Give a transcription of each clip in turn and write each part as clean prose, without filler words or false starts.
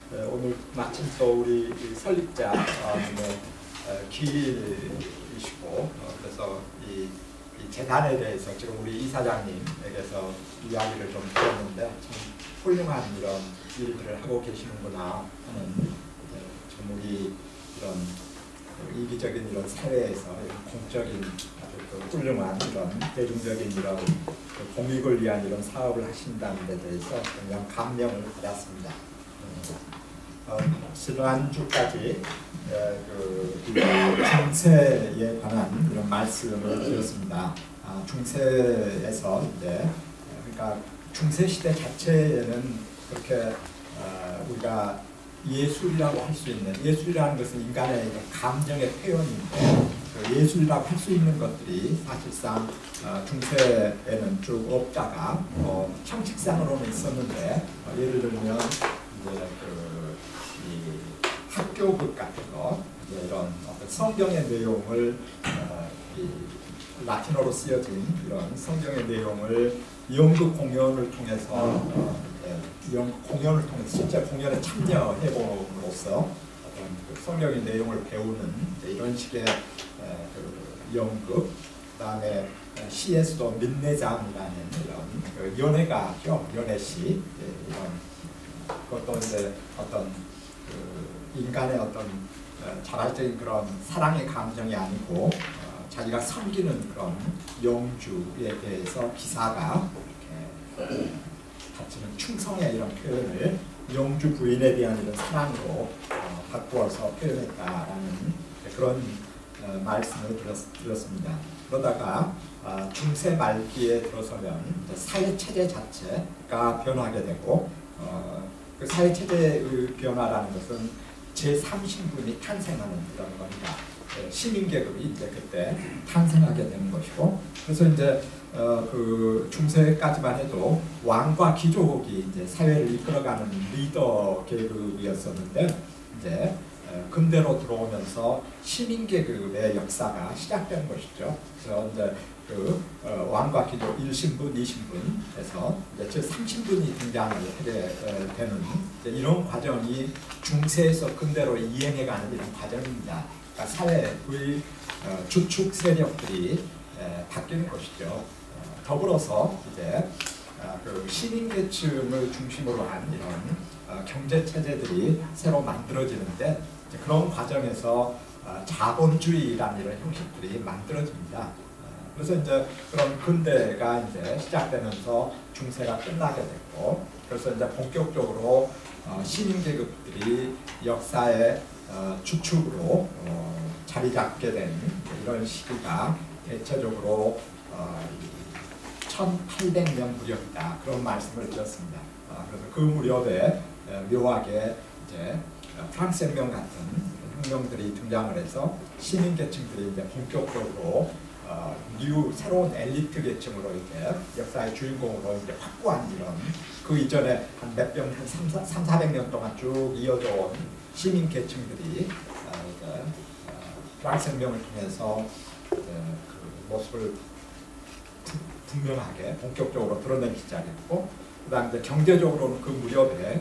오늘 마침 또 우리 설립자 기일이시고 그래서 이 재단에 대해서 지금 우리 이사장님에게서 이야기를 좀 들었는데 참 훌륭한 이런 일들을 하고 계시는구나 하는 좀 우리 이런 이기적인 이런 사회에서 이런 공적인 아주 훌륭한 이런 대중적인 이런 공익을 위한 이런 사업을 하신다는 데 대해서 그냥 감명을 받았습니다. 지난주까지 중세에 관한 이런 말씀을 드렸습니다. 중세에서 이제 그러니까 중세 시대 자체에는 그렇게 우리가 예술이라고 할 수 있는, 예술이라는 것은 인간의 감정의 표현인데 그 예술이라고 할 수 있는 것들이 사실상 중세에는 쭉 없다가 형식상으로는 있었는데 예를 들면 이제 이 학교극 같은 거, 이런 성경의 내용을 이 라틴어로 쓰여진 이런 성경의 내용을 연극 공연을 통해서 연극 공연을 통해서 실제 공연에 참여해 봄으로써 그 성경의 내용을 배우는 이런 식의 연극, 그다음에 시에서도 민내장이라는 이런 연애가죠, 연애시 이런 그것도 이제 어떤 인간의 어떤 자발적인 그런 사랑의 감정이 아니고 자기가 섬기는 그런 영주에 대해서 기사가 이렇게 바치는 충성의 이런 표현을 영주 부인에 대한 이런 사랑으로 바꾸어서 표현했다라는 그런 말씀을 드렸습니다. 그러다가 중세 말기에 들어서면 사회 체제 자체가 변하게 되고 그 사회 체제의 변화라는 것은 제3신분이 탄생하는 그런 겁니다. 시민 계급이 이제 그때 탄생하게 되는 것이고, 그래서 이제 그 중세까지만 해도 왕과 귀족이 이제 사회를 이끌어가는 리더 계급이었었는데 이제 근대로 들어오면서 시민 계급의 역사가 시작된 것이죠. 그래서 이제 그 왕과 귀족 1신분, 2신분에서 이제 제3신분이 등장을 하게 되는 이런 과정이 중세에서 근대로 이행해가는 이런 과정입니다. 그러니까 사회의 주축 세력들이 바뀌는 것이죠. 더불어서 이제 그 시민계층을 중심으로 한 이런 경제 체제들이 새로 만들어지는데 그런 과정에서 자본주의라는 이런 형식들이 만들어집니다. 그래서 이제 그런 근대가 이제 시작되면서 중세가 끝나게 됐고, 그래서 이제 본격적으로 시민 계급들이 역사의 주축으로 자리 잡게 된 이런 시기가 대체적으로 1800년 무렵이다, 그런 말씀을 드렸습니다. 그래서 그 무렵에 묘하게 이제 프랑스 혁명 같은 혁명들이 등장을 해서 시민 계층들이 이제 본격적으로 새로운 엘리트 계층으로 이제 역사의 주인공으로 이제 확고한 이런 그 이전에 한 300~400년 동안 쭉 이어져 온 시민 계층들이 프랑스 혁명을 통해서 그 모습을 분명하게 본격적으로 드러내기 시작했고, 그다음에 이제 경제적으로는 그 무렵에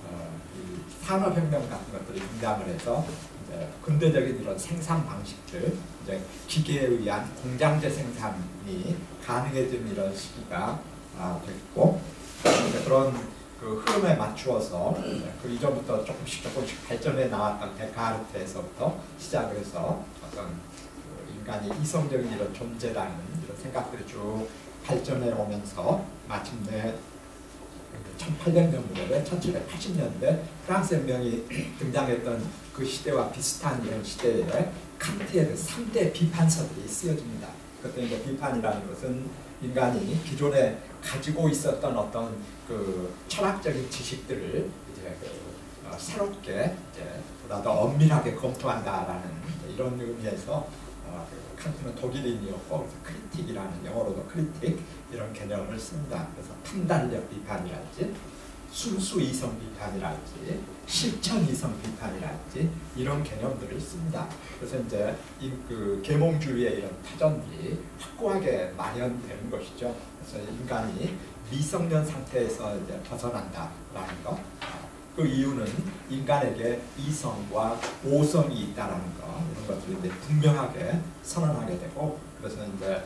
산업혁명 같은 것들이 등장을 해서 이제 근대적인 이런 생산 방식들, 이제 기계에 의한 공장제 생산이 가능해진 이런 시기가 됐고, 그런 그 흐름에 맞추어서 그 이전부터 조금씩 발전해 나왔던 데카르트에서부터 시작을 해서 어떤 인간이 이성적인 이런 존재라는 이런 생각들이 쭉 발전해 오면서 마침내 1800년 무렵에 1780년대 프랑스 혁명이 등장했던 그 시대와 비슷한 이런 시대에 칸트의 그 3대 비판서들이 쓰여집니다. 그때 이제 비판이라는 것은 인간이 기존에 가지고 있었던 어떤 그 철학적인 지식들을 이제 새롭게 이제 보다 더 엄밀하게 검토한다라는 이런 의미에서 칸트는 독일인이었고 크리틱이라는, 영어로도 크리틱 이런 개념을 씁니다. 그래서 판단력 비판이랄지 순수 이성 비판이랄지 실천 이성 비판이랄지 이런 개념들을 씁니다. 그래서 이제 그 계몽주의의 이런 터전들이 확고하게 마련되는 것이죠. 그래서 인간이 미성년 상태에서 이제 벗어난다라는 것, 그 이유는 인간에게 이성과 오성이 있다라는 거, 이런 것들을 이제 분명하게 선언하게 되고, 그래서 이제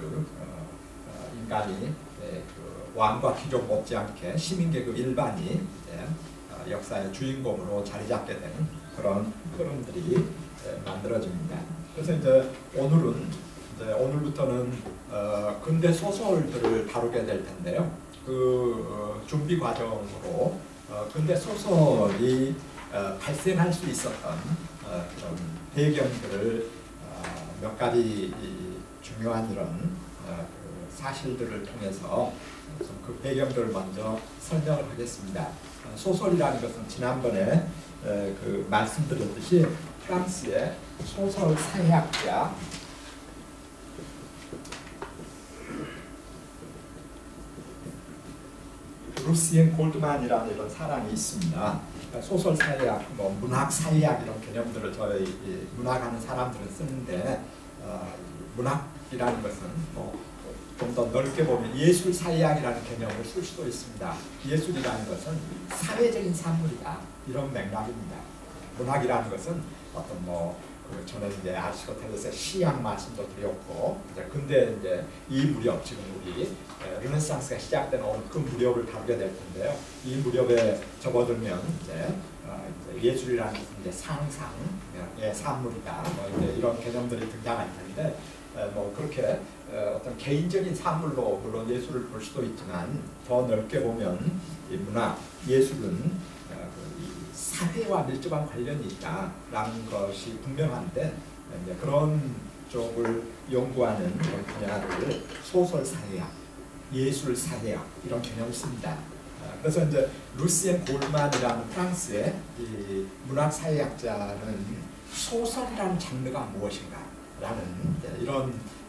인간이 그 왕과 귀족 못지않게 시민계급 일반이 이제 역사의 주인공으로 자리 잡게 되는 그런 흐름들이 만들어집니다. 그래서 이제 오늘부터는 근대 소설들을 다루게 될 텐데요. 그 준비 과정으로 근대 소설이 발생할 수 있었던 그런 배경들을 몇 가지 중요한 이런 그 사실들을 통해서 그 배경들을 먼저 설명을 하겠습니다. 소설이라는 것은 지난번에 그 말씀드렸듯이 프랑스의 소설 사회학자 루시엔 골드만이라는 이런 사람이 있습니다. 소설 사회학, 문학 사회학 이런 개념들을 저희 문학하는 사람들은 쓰는데 문학이라는 것은 좀 더 넓게 보면 예술 사회학이라는 개념을 쓸 수도 있습니다. 예술이라는 것은 사회적인 산물이다 이런 맥락입니다. 문학이라는 것은 어떤 전에 이제 아리스토텔레스의 시학 말씀도 드렸고, 근데 이제 이 무렵 지금 우리 르네상스가 시작된 그 무렵을 다루게 될 텐데요. 이 무렵에 접어들면 이제 예술이라는 것은 이제 상상의 산물이다. 이제 이런 개념들이 등장할 텐데, 그렇게 어떤 개인적인 산물로 물론 예술을 볼 수도 있지만 더 넓게 보면 이 문학, 예술은 사회와 밀접한 관련이 있다라는 것이 분명한데, 이제 그런 쪽을 연구하는 그런 분야를 소설 사회학, 예술 사회학 이런 개념을 씁니다. 그래서 이제 루시엔 골만이라는 프랑스의 이 문학 사회학자는 소설이라는 장르가 무엇인가라는 이런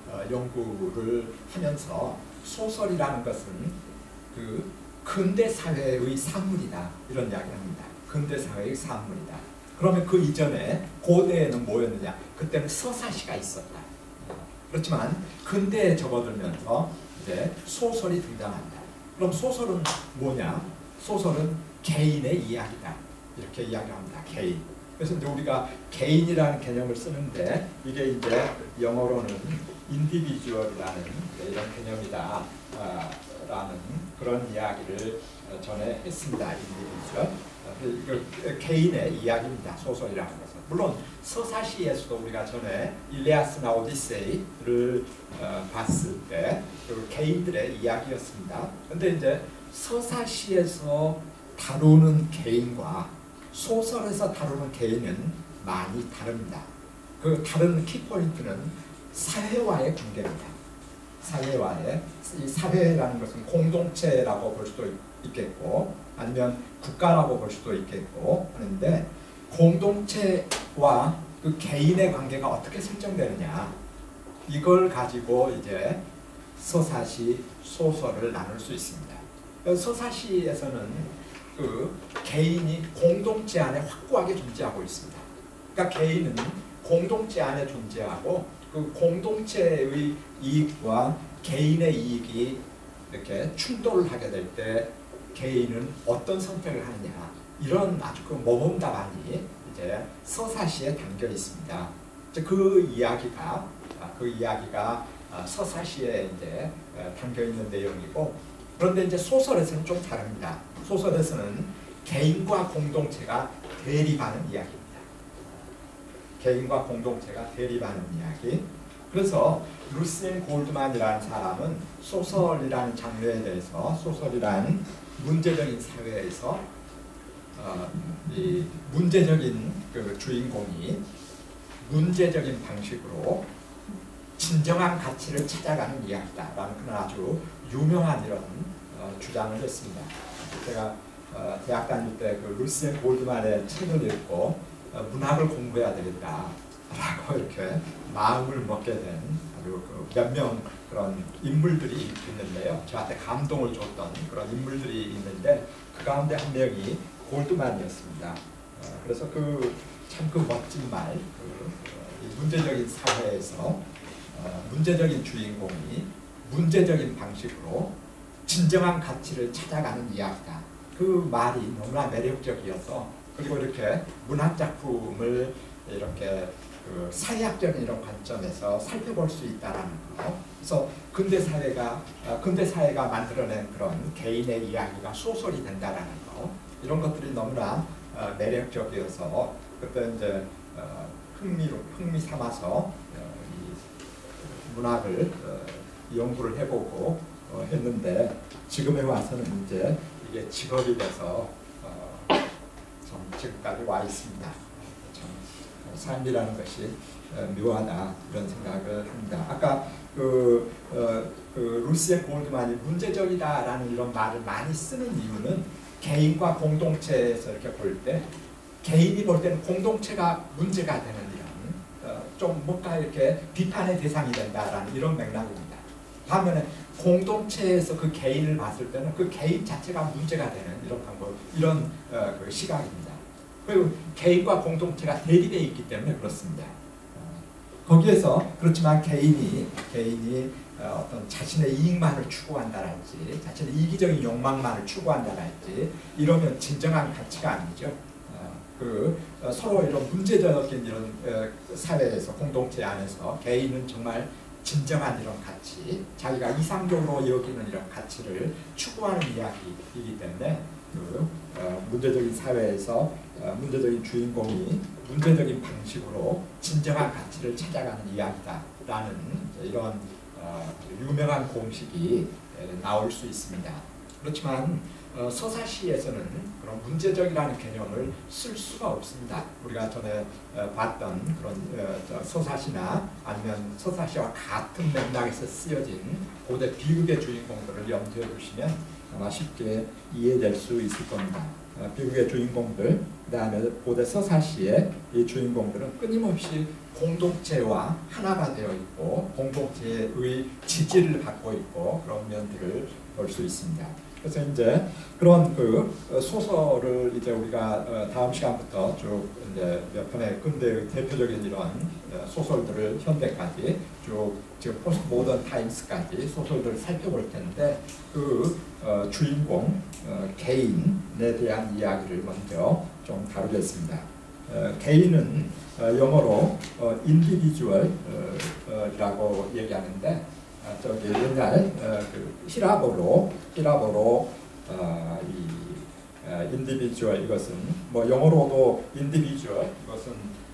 연구를 하면서 소설이라는 것은 그 근대 사회의 산물이다 이런 이야기합니다. 근대 사회의 산물이다. 그러면 그 이전에 고대에는 뭐였느냐? 그때는 서사시가 있었다. 그렇지만 근대에 접어들면서 이제 소설이 등장한다. 그럼 소설은 뭐냐? 소설은 개인의 이야기다. 이렇게 이야기합니다. 개인. 그래서 이제 우리가 개인이라는 개념을 쓰는데 이게 이제 영어로는 인디비주얼이라는 이런 개념이다. 라는 그런 이야기를 전에 했습니다. 인디비주얼. 개인의 이야기입니다. 소설이라는 것은. 물론 서사시에서도 우리가 전에 일리아스나 오디세이를 봤을 때 그 개인들의 이야기였습니다. 그런데 이제 서사시에서 다루는 개인과 소설에서 다루는 개인은 많이 다릅니다. 그 다른 키포인트는 사회와의 관계입니다. 이 사회라는 것은 공동체라고 볼 수도 있겠고 아니면 국가라고 볼 수도 있겠고 하는데, 공동체와 그 개인의 관계가 어떻게 설정되느냐, 이걸 가지고 이제 서사시, 소설을 나눌 수 있습니다. 서사시에서는 그 개인이 공동체 안에 확고하게 존재하고 있습니다. 그러니까 개인은 공동체 안에 존재하고 그 공동체의 이익과 개인의 이익이 이렇게 충돌을 하게 될 때 개인은 어떤 선택을 하느냐, 이런 아주 그 모범 답안이 이제 서사시에 담겨 있습니다. 그 이야기가 서사시에 이제 담겨 있는 내용이고, 그런데 이제 소설에서는 좀 다릅니다. 소설에서는 개인과 공동체가 대립하는 이야기입니다. 개인과 공동체가 대립하는 이야기. 그래서 루시엔 골드만이라는 사람은 소설이라는 장르에 대해서, 소설이라는 문제적인 사회에서 이 문제적인 그 주인공이 문제적인 방식으로 진정한 가치를 찾아가는 이야기다라는 그런 아주 유명한 이런 주장을 했습니다. 제가 대학 다닐 때 그 루시엔 골드만의 책을 읽고 문학을 공부해야 되겠다라고 이렇게 마음을 먹게 된 아주 몇 명 그런 인물들이 있는데요. 저한테 감동을 줬던 그런 인물들이 있는데 그 가운데 한 명이 골드만이었습니다. 그래서 참 그 멋진 말, 문제적인 사회에서 문제적인 주인공이 문제적인 방식으로 진정한 가치를 찾아가는 이야기다. 그 말이 너무나 매력적이어서 그리고 이렇게 문학 작품을 이렇게 그 사회학적인 이런 관점에서 살펴볼 수 있다라는 거. 그래서 근대 사회가 만들어낸 그런 개인의 이야기가 소설이 된다라는 거. 이런 것들이 너무나 매력적이어서 그때 이제 흥미 삼아서 이 문학을 연구를 해보고 했는데 지금에 와서는 이제 이게 직업이 돼서 좀 지금까지 와 있습니다. 참 삶이라는 것이 묘하다 이런 생각을 합니다. 아까 그 루시앤 골드만이 문제적이다라는 이런 말을 많이 쓰는 이유는 개인과 공동체에서 이렇게 볼 때 개인이 볼 때는 공동체가 문제가 되는 이런 좀 뭔가 이렇게 비판의 대상이 된다라는 이런 맥락입니다. 반면에 공동체에서 그 개인을 봤을 때는 그 개인 자체가 문제가 되는 이런 방법, 이런 그 시각입니다. 그리고 개인과 공동체가 대립되어 있기 때문에 그렇습니다. 거기에서 그렇지만 개인이 어떤 자신의 이익만을 추구한다랄지, 자신의 이기적인 욕망만을 추구한다랄지 이러면 진정한 가치가 아니죠. 서로 이런 문제적인 이런 사회에서 공동체 안에서 개인은 정말 진정한 이런 가치, 자기가 이상적으로 여기는 이런 가치를 추구하는 이야기이기 때문에 문제적인 사회에서 문제적인 주인공이 문제적인 방식으로 진정한 가치를 찾아가는 이야기다라는 이런 유명한 공식이 나올 수 있습니다. 그렇지만 서사시에서는 그런 문제적이라는 개념을 쓸 수가 없습니다. 우리가 전에 봤던 그런 서사시나 아니면 서사시와 같은 맥락에서 쓰여진 고대 비극의 주인공들을 염두에 두시면 아마 쉽게 이해될 수 있을 겁니다. 비극의 주인공들, 그 다음에 고대 서사시의 이 주인공들은 끊임없이 공동체와 하나가 되어 있고 공동체의 지지를 받고 있고 그런 면들을 볼 수 있습니다. 그래서 이제 그런 소설을 이제 우리가 다음 시간부터 쭉 이제 몇 편의 근대의 대표적인 이런 소설들을 현대까지 쭉 지금 포스트 모던 타임스까지 소설들을 살펴볼 텐데 주인공 개인에 대한 이야기를 먼저 좀 다루겠습니다. 개인은 영어로 individual이라고 얘기하는데 저기 옛날 히라보로 individual 이것은 뭐 영어로도 individual 이것은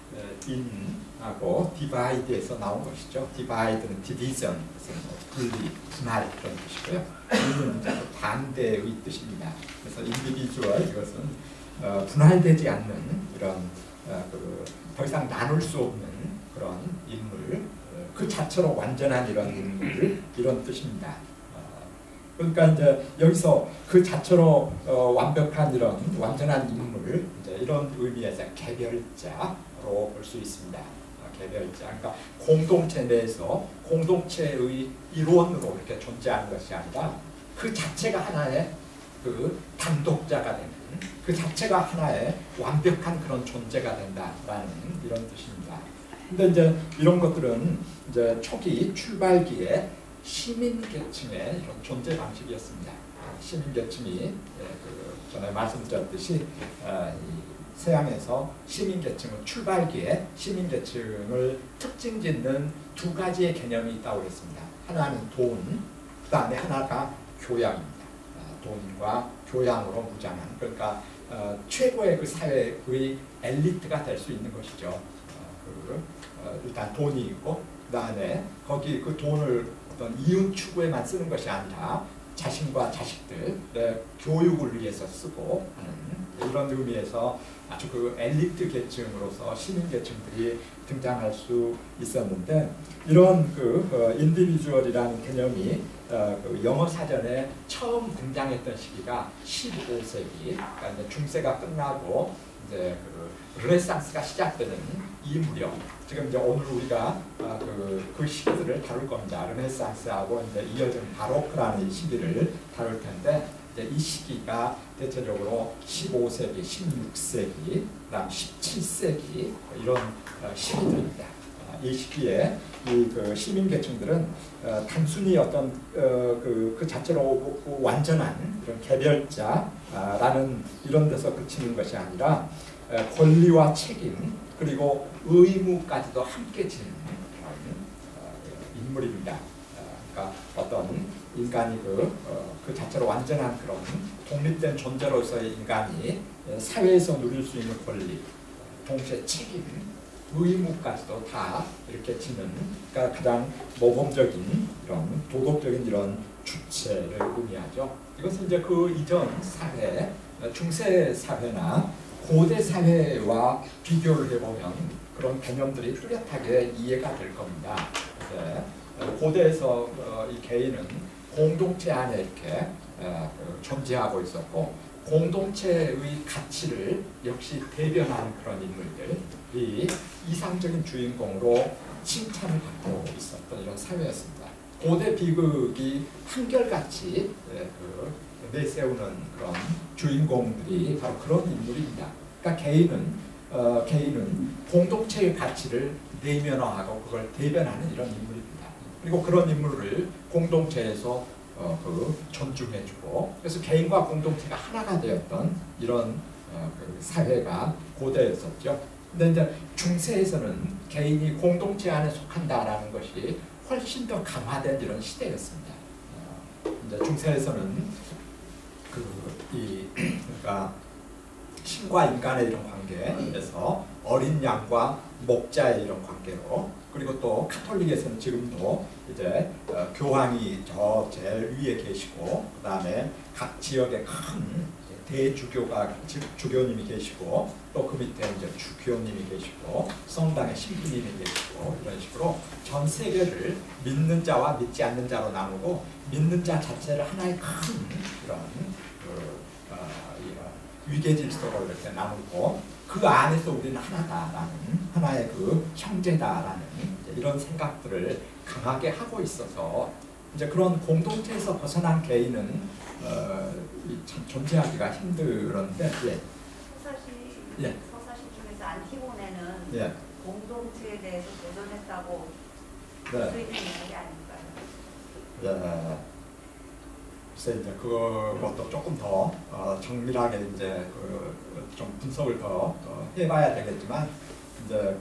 in하고 divide에서 나온 것이죠. divide는 division, 분리, 분할 그런 뜻이고요. in은 반대의 뜻입니다. 그래서 individual 이것은 분할되지 않는 이런 더 이상 나눌 수 없는 그런 인물, 그 자체로 완전한 이런 인물 이런 뜻입니다. 그러니까 이제 여기서 그 자체로 완벽한 이런 완전한 인물 이제 이런 의미에서 개별자로 볼 수 있습니다. 개별자, 그러니까 공동체 내에서 공동체의 일원으로 이렇게 존재하는 것이 아니라 그 자체가 하나의 그 단독자가 되는, 그 자체가 하나의 완벽한 그런 존재가 된다라는 이런 뜻입니다. 근데 이제 이런 것들은 이제 초기 출발기에 시민계층의 이런 존재 방식이었습니다. 시민계층이 전에 말씀드렸듯이 서양에서 시민계층은 출발기에 시민계층을 특징짓는 두 가지의 개념이 있다고 했습니다. 하나는 돈, 그 다음에 하나가 교양입니다. 돈과 교양으로 무장한, 그러니까 최고의 그 사회의 엘리트가 될 수 있는 것이죠. 일단 돈이 있고 그 다음에 거기 그 돈을 어떤 이윤 추구에만 쓰는 것이 아니라 자신과 자식들의 교육을 위해서 쓰고 하는 이런 의미에서 아주 그 엘리트 계층으로서 시민 계층들이 등장할 수 있었는데, 이런 인디비주얼이라는 개념이 영어 사전에 처음 등장했던 시기가 15세기, 그러니까 이제 중세가 끝나고 이제 르네상스가 시작되는 이 무렵, 지금 이제 오늘 우리가 그 시기들을 다룰 겁니다. 르네상스하고 이제 이어진 바로크라는 시기를 다룰 텐데, 이제 이 시기가 대체적으로 15세기, 16세기, 그다음 17세기 이런 시기들입니다. 이 시기에 이 그 시민 계층들은 단순히 어떤 그 자체로 완전한 그런 개별자라는 이런 데서 그치는 것이 아니라 권리와 책임 그리고 의무까지도 함께 지는 인물입니다. 그러니까 어떤 인간이 그 자체로 완전한 그런 독립된 존재로서의 인간이 사회에서 누릴 수 있는 권리, 동시에 책임, 의무까지도 다 이렇게 지는, 그러니까 가장 모범적인 이런 도덕적인 이런 주체를 의미하죠. 이것은 이제 그 이전 사회, 중세 사회나 고대 사회와 비교를 해보면 그런 개념들이 뚜렷하게 이해가 될 겁니다. 고대에서 이 개인은 공동체 안에 이렇게 존재하고 있었고 공동체의 가치를 역시 대변하는 그런 인물들이 이상적인 주인공으로 칭찬을 받고 있었던 이런 사회였습니다. 고대 비극이 한결같이 내세우는 그런 주인공들이 바로 그런 인물입니다. 그러니까 개인은 공동체의 가치를 내면화하고 그걸 대변하는 이런 인물입니다. 그리고 그런 인물을 공동체에서 존중해주고 그래서 개인과 공동체가 하나가 되었던 이런 사회가 고대였었죠. 근데 이제 중세에서는 개인이 공동체 안에 속한다라는 것이 훨씬 더 강화된 이런 시대였습니다. 이제 중세에서는 그러니까 신과 인간의 이런 관계에서 어린 양과 목자의 이런 관계로 그리고 또 카톨릭에서는 지금도 이제 교황이 저 제일 위에 계시고 그 다음에 각 지역에 큰 대주교가 주교님이 계시고 또 그 밑에 이제 주교님이 계시고 성당의 신부님이 계시고 이런 식으로 전 세계를 믿는 자와 믿지 않는 자로 나누고 믿는 자 자체를 하나의 큰 이런 위계 질서로 이렇게 나누고 그 안에서 우리는 하나다라는 하나의 그 형제다라는 이런 생각들을 강하게 하고 있어서 이제 그런 공동체에서 벗어난 개인은 참 존재하기가 힘들었는데 서사시 중에서 안티고네는 예. 공동체에 대해서 도전했다고 네. 할 수 있는 이야기 아닐까요? 예. 그래서 이제 그것도 조금 더 정밀하게 이제 좀 분석을 더 해봐야 되겠지만 이제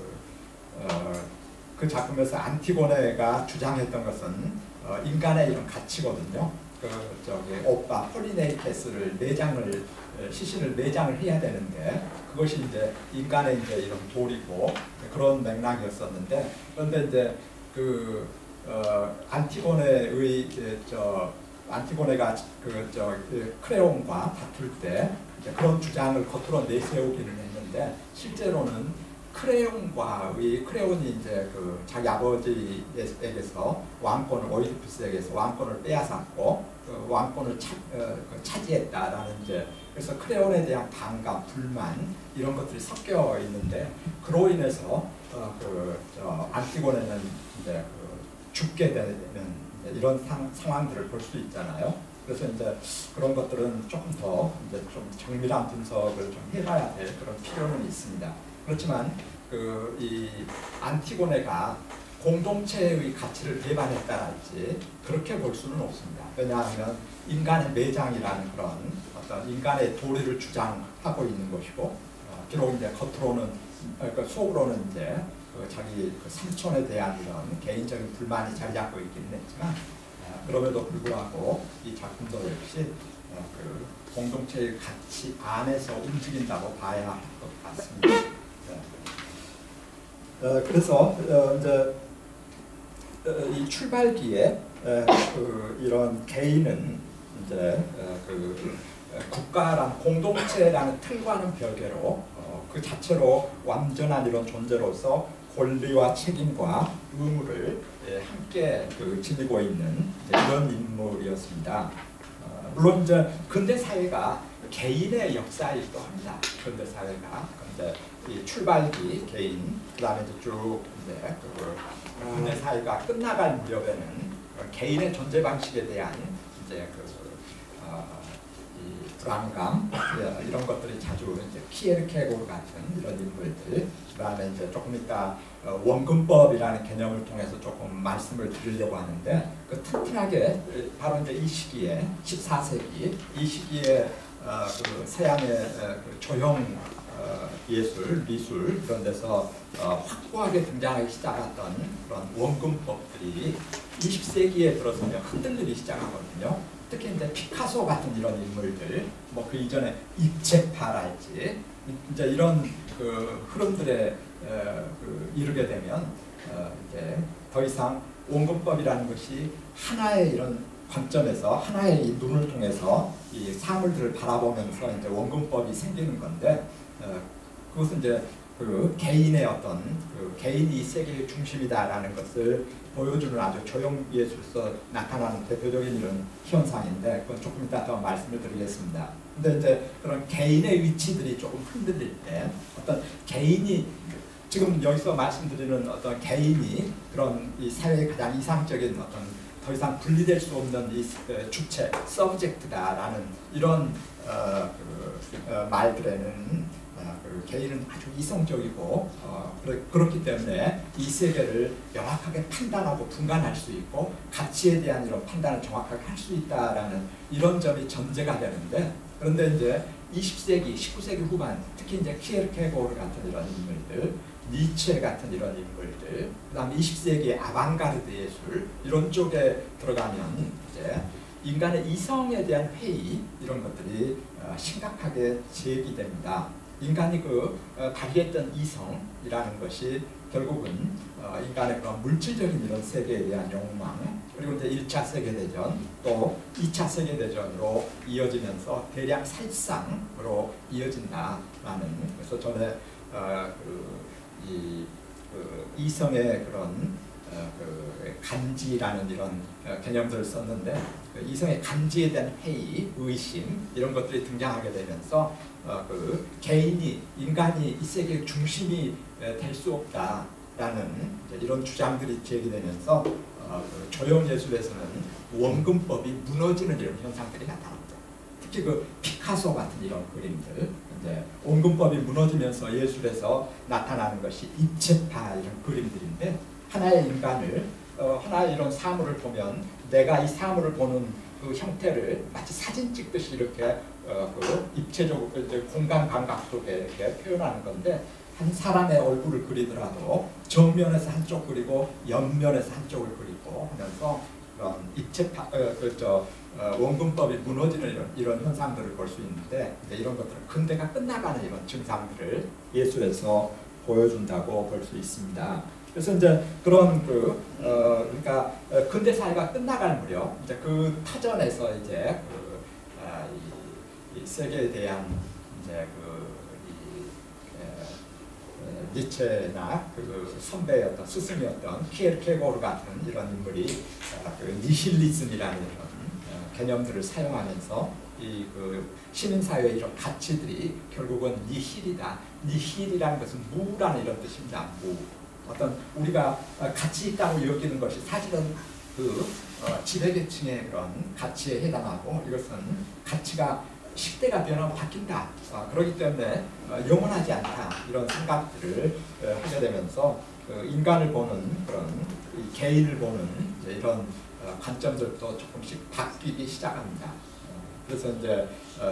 그 작품에서 안티고네가 주장했던 것은 인간의 이런 가치거든요. 오빠 폴리네이케스를 시신을 내장을 해야 되는데 그것이 이제 인간의 이제 이런 도리고 그런 맥락이었었는데 그런데 이제 안티고네가 크레온과 다툴 때 그런 주장을 겉으로 내세우기는 했는데 실제로는 크레온이 이제 자기 아버지에게서 왕권을 오이디푸스에게서 왕권을 빼앗았고 왕권을 차지했다라는 이제 그래서 크레온에 대한 반감, 불만 이런 것들이 섞여 있는데 그로 인해서 안티고네는 이제 죽게 되는 이런 상황들을 볼 수 있잖아요. 그래서 이제 그런 것들은 조금 더 이제 좀 정밀한 분석을 좀 해봐야 될 그런 필요는 있습니다. 그렇지만 이 안티고네가 공동체의 가치를 배반했다랄지 그렇게 볼 수는 없습니다. 왜냐하면 인간의 매장이라는 그런 어떤 인간의 도리를 주장하고 있는 것이고 비록 이제 겉으로는 속으로는 이제 자기 삼촌에 대한 이런 개인적인 불만이 자리 잡고 있기는 했지만 그럼에도 불구하고 이 작품도 역시 공동체의 가치 안에서 움직인다고 봐야 할 것 같습니다. 그래서 이제 이 출발기에 이런 개인은 이제 국가란 공동체라는 틀과는 별개로 그 자체로 완전한 이런 존재로서 권리와 책임과 의무를 함께 지니고 있는 이런 인물이었습니다. 물론 이제 근대 사회가 개인의 역사이기도 합니다. 근대 사회가 근데 이 출발기 개인, 그다음에 이제 쭉 이제 근대 사회가 끝나갈 무렵에는 개인의 존재 방식에 대한 이제 불안감 이런 것들이 자주 이제 키에르케고르 같은 이런 인물들, 그다음에 이제 조금 이따 원근법이라는 개념을 통해서 조금 말씀을 드리려고 하는데 그 튼튼하게 바로 이제 이 시기에 14세기 이 시기에 그 서양의 그 조형 예술, 미술 이런 데서 확고하게 등장하기 시작했던 그런 원근법들이 20세기에 들어서면 흔들리기 시작하거든요. 특히 이제 피카소 같은 이런 인물들, 뭐 그 이전에 입체파랄지 이제 이런 그 흐름들에 이르게 되면 이제 더 이상 원근법이라는 것이 하나의 이런 관점에서 하나의 이 눈을 통해서 이 사물들을 바라보면서 이제 원근법이 생기는 건데 그것은 이제 그 개인의 어떤 그 개인이 이 세계의 중심이다라는 것을 보여주는 아주 조형 예술에서 나타나는 대표적인 이런 현상인데 그건 조금 이따 더 말씀을 드리겠습니다. 근데 이제 그런 개인의 위치들이 조금 흔들릴 때 어떤 개인이 지금 여기서 말씀드리는 어떤 개인이 그런 이 사회의 가장 이상적인 어떤 더 이상 분리될 수 없는 이 주체, 서브젝트다라는 이런 말들에는 그 개인은 아주 이성적이고 그렇기 때문에 이 세계를 명확하게 판단하고 분간할 수 있고 가치에 대한 이런 판단을 정확하게 할 수 있다라는 이런 점이 전제가 되는데 그런데 이제 20세기, 19세기 후반 특히 이제 키에르케고르 같은 이런 인물들 니체 같은 이런 인물들, 그다음에 20세기의 아방가르드 예술 이런 쪽에 들어가면 이제 인간의 이성에 대한 회의 이런 것들이 심각하게 제기됩니다. 인간이 그 발휘했던 이성이라는 것이 결국은 인간의 그런 물질적인 이런 세계에 대한 욕망 그리고 이제 1차 세계대전 또 2차 세계대전으로 이어지면서 대량 살상으로 이어진다라는 그래서 전에 이성의 그런 간지라는 이런 개념들을 썼는데 이성의 간지에 대한 회의, 의심 이런 것들이 등장하게 되면서 그 개인이 인간이 이 세계의 중심이 될 수 없다라는 이런 주장들이 제기되면서 그 조형 예술에서는 원근법이 무너지는 이런 현상들이 나타납니다. 특히 그 피카소 같은 이런 그림들, 이제 원근법이 무너지면서 예술에서 나타나는 것이 입체파 이런 그림들인데 하나의 인간을 하나의 이런 사물을 보면 내가 이 사물을 보는 그 형태를 마치 사진 찍듯이 이렇게 그 입체적으로 공간 감각 속에 이렇게 표현하는 건데 한 사람의 얼굴을 그리더라도 정면에서 한쪽 그리고 옆면에서 한쪽을 그리고 하면서 그런 입체파 원근법이 무너지는 이런 현상들을 볼 수 있는데 이런 것들은 근대가 끝나가는 이런 증상들을 예술에서 보여준다고 볼 수 있습니다. 그래서 이제 그런 그러니까 근대 사회가 끝나갈 무렵 이제 그 터전에서 이제 이 세계에 대한 이제 니체나 그 선배였던 스승이었던 키에르케고르 같은 이런 인물이 그 니힐리즘이라는 이런 개념들을 사용하면서 이 그 시민사회의 이런 가치들이 결국은 니힐이다. 니힐이라는 것은 무라는 이런 뜻입니다. 무. 어떤 우리가 가치 있다고 여기는 것이 사실은 그 지배계층의 그런 가치에 해당하고 이것은 가치가 시대가 변하면 바뀐다. 그렇기 때문에 영원하지 않다. 이런 생각들을 하게 되면서 인간을 보는 그런 개인을 보는 이런 관점들도 조금씩 바뀌기 시작합니다. 그래서 이제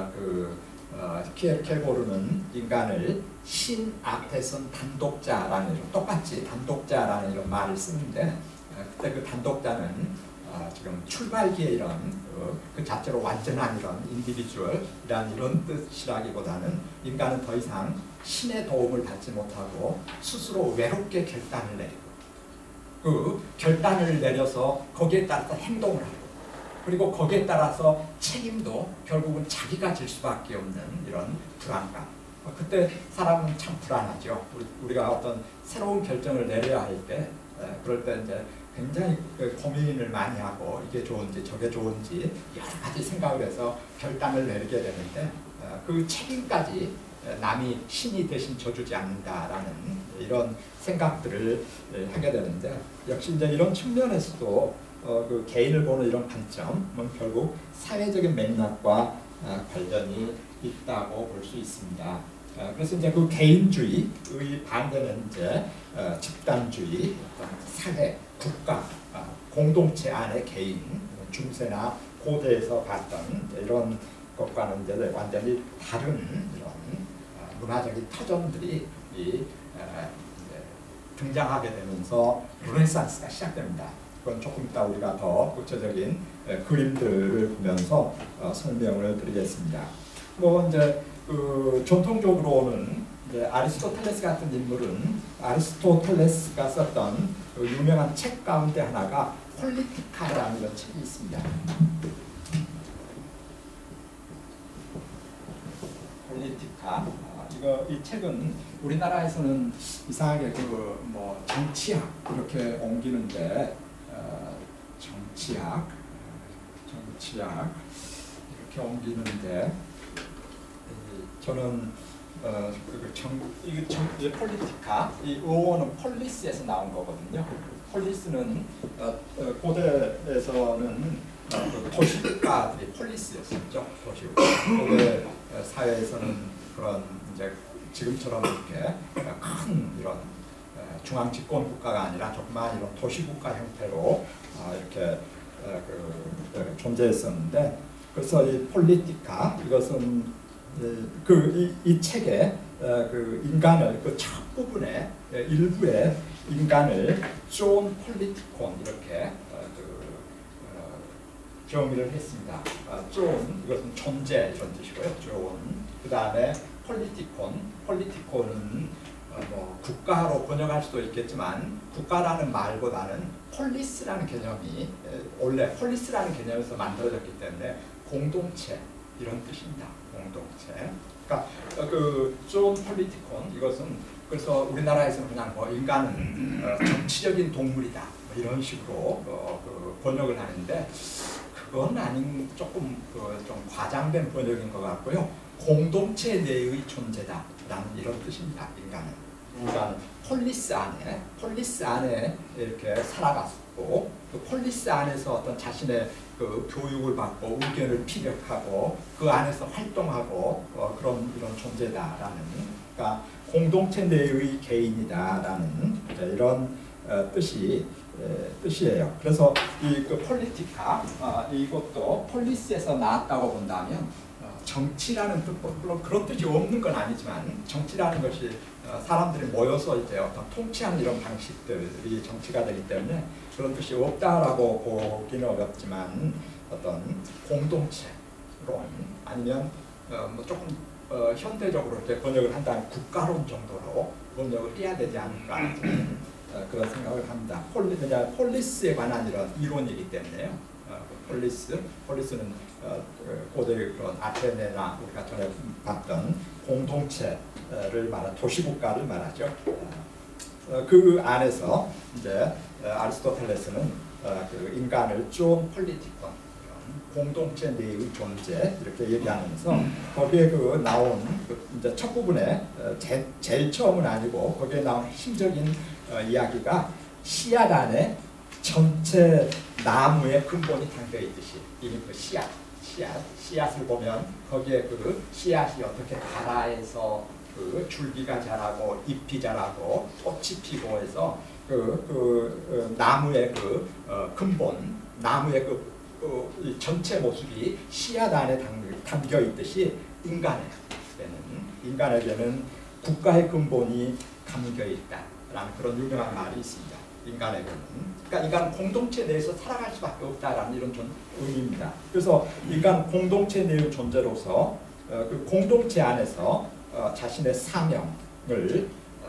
키에르케고르는 인간을 신 앞에선 단독자라는 똑같이 단독자라는 이런 말을 쓰는데 그때 그 단독자는 지금 출발기의 이런 그 자체로 완전한 이런 인디비주얼이라는 이런 뜻이라기보다는 인간은 더 이상 신의 도움을 받지 못하고 스스로 외롭게 결단을 내리고 그 결단을 내려서 거기에 따라서 행동을 하고 그리고 거기에 따라서 책임도 결국은 자기가 질 수밖에 없는 이런 불안감. 그때 사람은 참 불안하죠. 우리가 어떤 새로운 결정을 내려야 할 때 그럴 때 이제 굉장히 고민을 많이 하고 이게 좋은지 저게 좋은지 여러 가지 생각을 해서 결단을 내리게 되는데 그 책임까지 남이 신이 대신 져주지 않는다라는 이런 생각들을 하게 되는데 역시 이제 이런 측면에서도 그 개인을 보는 이런 관점은 결국 사회적인 맥락과 관련이 있다고 볼 수 있습니다. 그래서 이제 그 개인주의의 반대는 이제 집단주의, 사회, 국가, 공동체 안의 개인, 중세나 고대에서 봤던 이런 것과는 이제 완전히 다른 이런 문화적인 터전들이 등장하게 되면서 르네상스가 시작됩니다. 그건 조금 이따 우리가 더 구체적인 그림들을 보면서 설명을 드리겠습니다. 뭐 이제 그 전통적으로는 이제 아리스토텔레스 같은 인물은 아리스토텔레스가 썼던 그 유명한 책 가운데 하나가 폴리티카라는 이런 책이 있습니다. 폴리티카. 이 책은 우리나라에서는 이상하게 그 뭐 정치학 이렇게 옮기는데 정치학 이렇게 옮기는데 저는 이게 폴리티카, 이 어원은 폴리스에서 나온 거거든요. 폴리스는 고대에서는 도시국가들이 폴리스였었죠. 도시국가. 고대 사회에서는 그런 이제 지금처럼 이렇게 큰 이런 중앙 집권 국가가 아니라 조그마한 이런 도시국가 형태로 이렇게 존재했었는데, 그래서 이 폴리티카 이것은 이 책에 그 인간을 그 첫 부분에 일부의 인간을 존 폴리티콘 이렇게 정의를 했습니다. 존 이것은 존재 이런 뜻이고요. 존 그 다음에 폴리티콘은 뭐 국가로 번역할 수도 있겠지만 국가라는 말보다는 폴리스라는 개념이 원래 폴리스라는 개념에서 만들어졌기 때문에 공동체 이런 뜻입니다. 공동체. 그러니까 그존 폴리티콘 이것은 그래서 우리나라에서는 그냥 뭐 인간은 정치적인 동물이다 뭐 이런 식으로 번역을 하는데 그건 아닌 조금 좀 과장된 번역인 것 같고요. 공동체 내의 존재다라는 이런 뜻입니다. 인간은 폴리스 안에 이렇게 살아갔고 그 폴리스 안에서 어떤 자신의 그 교육을 받고 의견을 피력하고 그 안에서 활동하고 그런 이런 존재다라는, 그러니까 공동체 내의 개인이다라는 이런 뜻이에요. 그래서 이 그 폴리티카 이것도 폴리스에서 나왔다고 본다면 정치라는 뜻, 물론 그런 뜻이 없는 건 아니지만 정치라는 것이 사람들이 모여서 이제 어떤 통치하는 이런 방식들이 정치가 되기 때문에 그런 뜻이 없다라고 보기는 어렵지만 어떤 공동체론 아니면 뭐 조금 현대적으로 이렇게 번역을 한다면 국가론 정도로 번역을 해야 되지 않을까 그런 생각을 합니다. 폴리스에 관한 이런 이론이기 때문에요. 폴리스는 고대 그런 아테네나 우리가 전에 봤던 공동체를 말한 도시국가를 말하죠. 그 안에서 이제 아리스토텔레스는 그 인간을 존 폴리티콘 공동체 내의 존재 이렇게 얘기하면서 거기에 나온 이제 첫 부분에 제일 처음은 아니고 거기에 나온 핵심적인 이야기가 씨앗 안에 전체 나무의 근본이 담겨 있듯이 이미 그 씨앗을 보면 거기에 그 씨앗이 어떻게 가라에서 그 줄기가 자라고 잎이 자라고 꽃이 피고 해서 나무의 근본 나무의 이 전체 모습이 씨앗 안에 담겨 있듯이 인간에게는 국가의 근본이 담겨 있다라는 그런 유명한 말이 있습니다. 인간에게는. 그러니까 인간은 공동체 내에서 살아갈 수밖에 없다라는 이런 의미입니다. 그래서 인간 공동체 내의 존재로서 그 공동체 안에서 자신의 사명을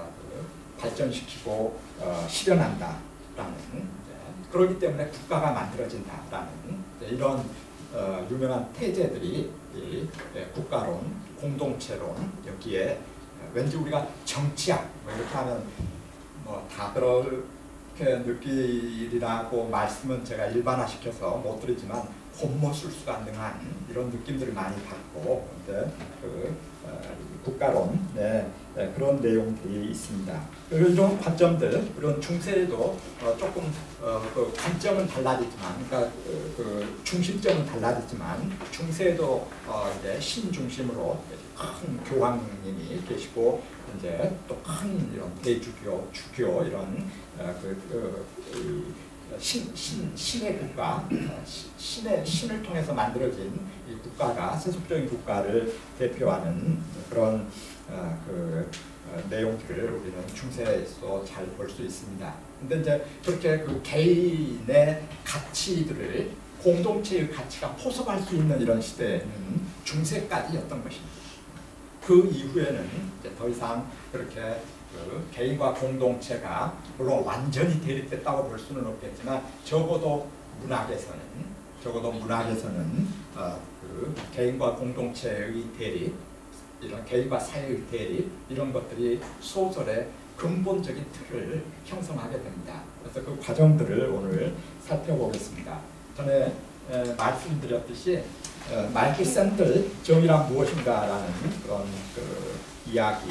발전시키고 실현한다라는 그렇기 때문에 국가가 만들어진다라는 이런 유명한 태제들이 국가론, 공동체론 여기에 왠지 우리가 정치학 뭐 이렇게 하면 뭐 다 그렇게 느끼리라고 말씀은 제가 일반화시켜서 못 드리지만 곤모술수가 능한 이런 느낌들을 많이 받고 이제 국가론 그런 내용들이 있습니다. 이런 관점들, 이런 중세에도 조금 그 관점은 달라지지만, 그러니까 그 중심점은 달라지지만 중세에도 이제 신 중심으로 큰 교황님이 계시고 이제 또 큰 이런 대주교, 주교 이런 신의 국가, 신을 통해서 만들어진 이 국가가 세속적인 국가를 대표하는 그런 내용들을 우리는 중세에서 잘 볼 수 있습니다. 근데 이제 그렇게 그 개인의 가치들을 공동체의 가치가 포섭할 수 있는 이런 시대에는 중세까지였던 것입니다. 그 이후에는 이제 더 이상 그렇게 그 개인과 공동체가 물론 완전히 대립됐다고 볼 수는 없겠지만 적어도 문학에서는 그 개인과 공동체의 대립, 이런 개인과 사회의 대립 이런 것들이 소설의 근본적인 틀을 형성하게 됩니다. 그래서 그 과정들을 오늘 살펴보겠습니다. 전에 말씀드렸듯이 마이클 샌들 정의란 무엇인가라는 그런 그 이야기,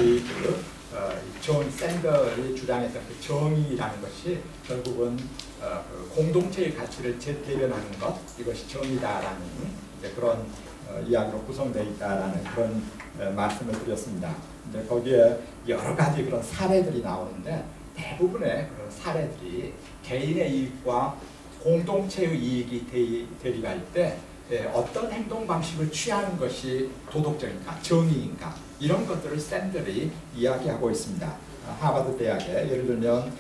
존 샌들이 주장했던 그 정의라는 것이 결국은 그 공동체의 가치를 재대변하는 것, 이것이 정의다라는 그런 이야기로 구성되어 있다라는 그런 말씀을 드렸습니다. 이제 거기에 여러 가지 그런 사례들이 나오는데 대부분의 그런 사례들이 개인의 이익과 공동체의 이익이 대립할 때 어떤 행동 방식을 취하는 것이 도덕적인가, 정의인가 이런 것들을 샌들이 이야기하고 있습니다. 하버드 대학에 예를 들면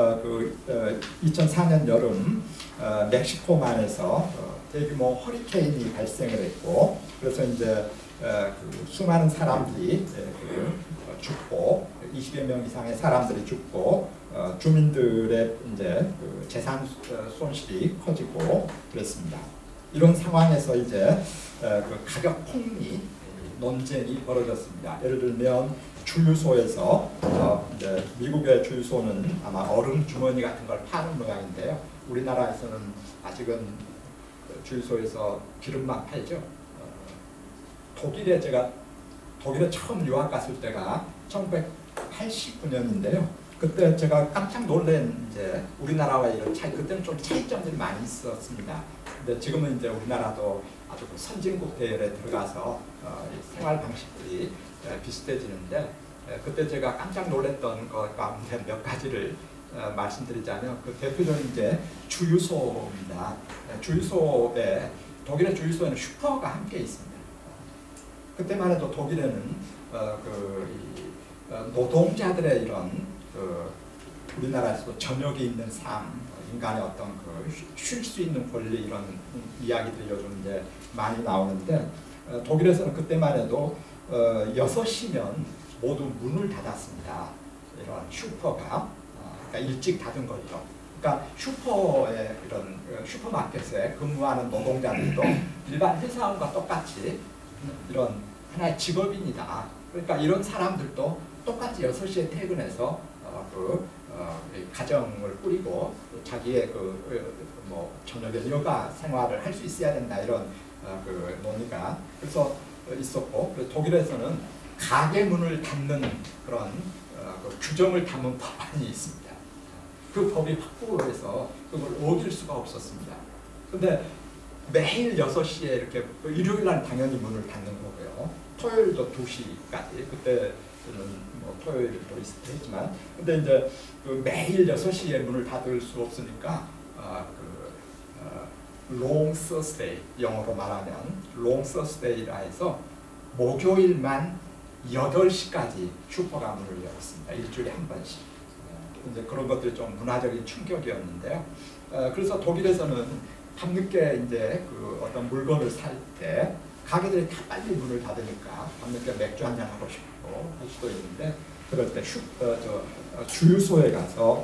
2004년 여름 멕시코만에서 대규모 허리케인이 발생을 했고 그래서 이제 그 수많은 사람들이 죽고 20여 명 이상의 사람들이 죽고 주민들의 이제 그 재산 손실이 커지고 그랬습니다. 이런 상황에서 이제 그 가격 폭리 논쟁이 벌어졌습니다. 예를 들면 주유소에서 이제 미국의 주유소는 아마 얼음 주머니 같은 걸 파는 모양인데요. 우리나라에서는 아직은 주유소에서 기름만 팔죠. 독일에 처음 유학 갔을 때가 1989년인데요. 그때 제가 깜짝 놀란 이제 우리나라와 이런 차이, 그때는 좀 차이점들이 많이 있었습니다. 근데 지금은 이제 우리나라도 아주 선진국 대열에 들어가서 생활 방식들이 비슷해지는데 그때 제가 깜짝 놀랐던 것 가운데 몇 가지를 말씀드리자면 그 대표적인 이제 주유소입니다. 독일의 주유소에는 슈퍼가 함께 있습니다. 그때만 해도 독일에는 노동자들의 이런 우리나라에서도 저녁이 있는 삶, 인간의 어떤 쉴 수 있는 권리 이런 이야기들이 요즘 이제 많이 나오는데 독일에서는 그때만 해도 6시면 모두 문을 닫았습니다. 이런 슈퍼가 그러니까 일찍 닫은 거죠. 그러니까 슈퍼의 이런 슈퍼마켓에 근무하는 노동자들도 일반 회사원과 똑같이 이런 하나의 직업인이다. 그러니까 이런 사람들도 똑같이 6시에 퇴근해서 가정을 꾸리고 자기의 저녁에 여가 생활을 할 수 있어야 된다 이런 논의가 그래서 있었고 독일에서는 가게 문을 닫는 그런 규정을 담은 법안이 있습니다. 그 법이 확보해서 그걸 어길 수가 없었습니다. 근데 매일 6시에 이렇게 일요일 날 당연히 문을 닫는 거고요. 토요일도 2시까지 그때는 토요일도 있었지만 근데 이제 매일 6시에 문을 닫을 수 없으니까 long Thursday 영어로 말하면 long Thursday라 해서 목요일만 8시까지 슈퍼가 문을 열었습니다. 일주일에 한 번씩. 이제 그런 것들이 좀 문화적인 충격이었는데요. 그래서 독일에서는 밤늦게 이제 어떤 물건을 살 때 가게들이 다 빨리 문을 닫으니까 밤늦게 맥주 한잔 하고 싶고 할 수도 있는데 그럴 때 주유소에 가서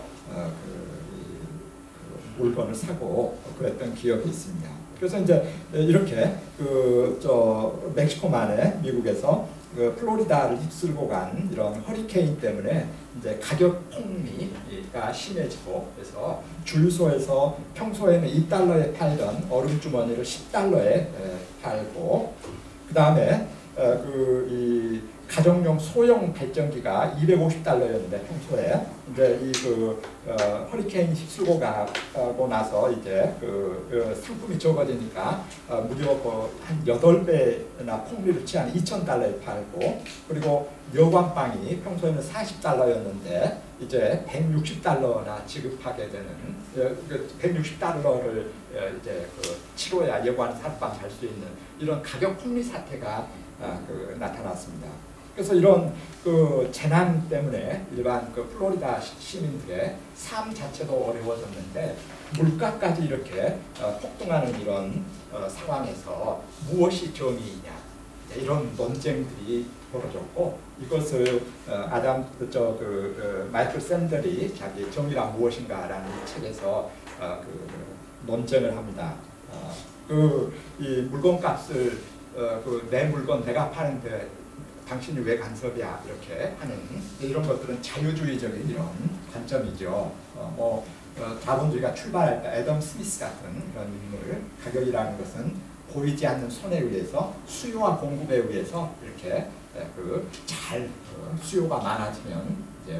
물건을 사고 그랬던 기억이 있습니다. 그래서 이제 이렇게 멕시코만에 미국에서 그 플로리다를 휩쓸고 간 이런 허리케인 때문에 이제 가격 폭리가 심해지고, 그래서 주유소에서 평소에는 2달러에 팔던 얼음 주머니를 10달러에 팔고, 그 다음에 이 가정용 소형 발전기가 250달러였는데 평소에 이제 허리케인 휩쓸고 가고 나서 이제 상품이 적어지니까 무려 한 8배나 폭리를 취한 2,000달러에 팔고, 그리고 여관방이 평소에는 40달러였는데 이제 160달러나 지급하게 되는, 160달러를 이제 치러야 여관 하룻밤 잘 수 있는 이런 가격 폭리 사태가 나타났습니다. 그래서 이런 재난 때문에 일반 플로리다 시민들의 삶 자체도 어려워졌는데, 물가까지 이렇게 폭등하는 이런 상황에서 무엇이 정의이냐, 이런 논쟁들이 벌어졌고, 이것을 마이클 샌들이 자기 정의란 무엇인가라는 책에서 논쟁을 합니다. 이 물건값을 내 물건 내가 파는데 당신이 왜 간섭이야, 이렇게 하는 이런 것들은 자유주의적인 이런 관점이죠. 자본주의가 출발할 때 애덤 스미스 같은 그런 인물, 가격이라는 것은 보이지 않는 손에 의해서, 수요와 공급에 의해서 이렇게 수요가 많아지면 이제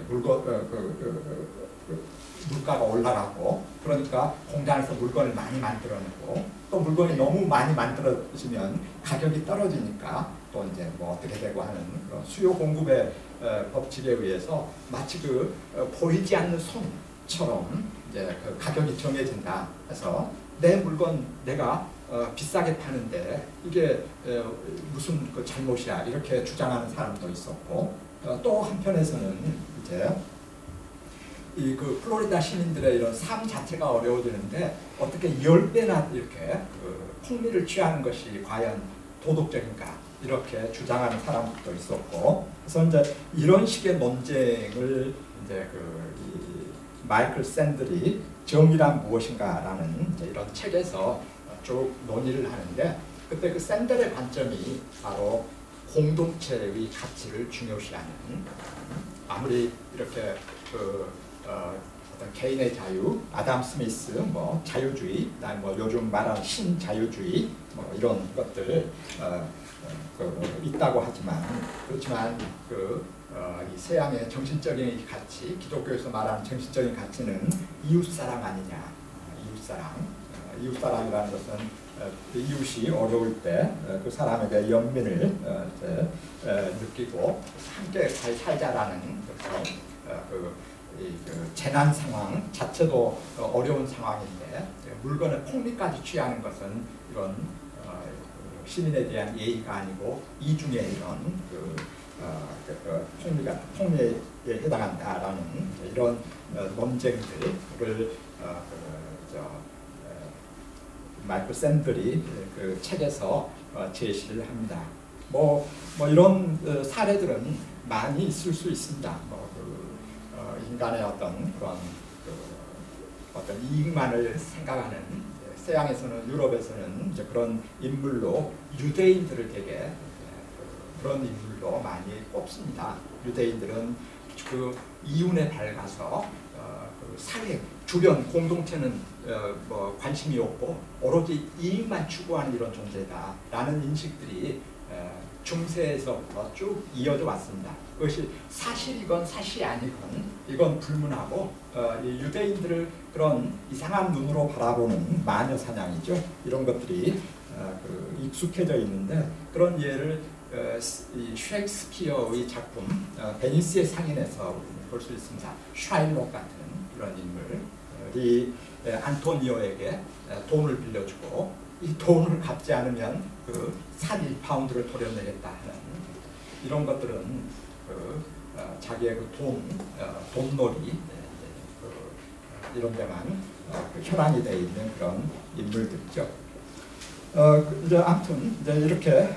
물가가 올라가고, 그러니까 공장에서 물건을 많이 만들어내고, 또 물건이 너무 많이 만들어지면 가격이 떨어지니까 또 이제 어떻게 되고 하는 그런 수요 공급의 법칙에 의해서 마치 보이지 않는 손처럼 이제 가격이 정해진다 해서, 내 물건 내가 비싸게 파는데 이게 무슨 잘못이야, 이렇게 주장하는 사람도 있었고, 또 한편에서는 이제 플로리다 시민들의 이런 삶 자체가 어려워지는데 어떻게 10배나 이렇게 폭리를 취하는 것이 과연 도덕적인가, 이렇게 주장하는 사람도 있었고, 그래서 이제 이런 식의 논쟁을 이제 마이클 샌들이 정의란 무엇인가라는 이런 책에서 쭉 논의를 하는데, 그때 샌들의 관점이 바로 공동체의 가치를 중요시하는, 아무리 이렇게 어떤 개인의 자유, 아담 스미스, 자유주의, 그다음 요즘 말하는 신자유주의, 이런 것들 있다고 하지만, 그렇지만 이 서양의 정신적인 가치, 기독교에서 말하는 정신적인 가치는 이웃사랑 아니냐, 이웃사랑이라는 것은 이웃이 어려울 때 그 사람에게 연민을 느끼고 함께 잘 살자라는 재난 상황 자체도 어려운 상황인데, 물건의 폭리까지 취하는 것은 이런 시민에 대한 예의가 아니고 이중의 이런 폭리에 해당한다라는 이런 논쟁들을 마이클 샌들이 책에서 제시를 합니다. 이런 사례들은 많이 있을 수 있습니다. 인간의 어떤 그런 어떤 이익만을 생각하는, 서양에서는, 유럽에서는 이제 그런 인물로 유대인들을 되게 그런 인물로 많이 꼽습니다. 유대인들은 이윤에 밝아서 사회, 주변 공동체는 관심이 없고 오로지 이익만 추구하는 이런 존재다라는 인식들이 중세에서부터 쭉 이어져 왔습니다. 그것이 사실이건 사실이 아니건 이건 불문하고, 이 유대인들을 그런 이상한 눈으로 바라보는 마녀 사냥이죠. 이런 것들이 익숙해져 있는데, 그런 예를 이 셰익스피어의 작품 베니스의 상인에서 볼 수 있습니다. 샤일록 같은 이런 인물이 안토니오에게 돈을 빌려주고, 이 돈을 갚지 않으면 산 1파운드를 도려내겠다 하는 이런 것들은 자기의 돈놀이 이런 데만 현황이 되어 있는 그런 인물들이죠. 이제 아무튼 이제 이렇게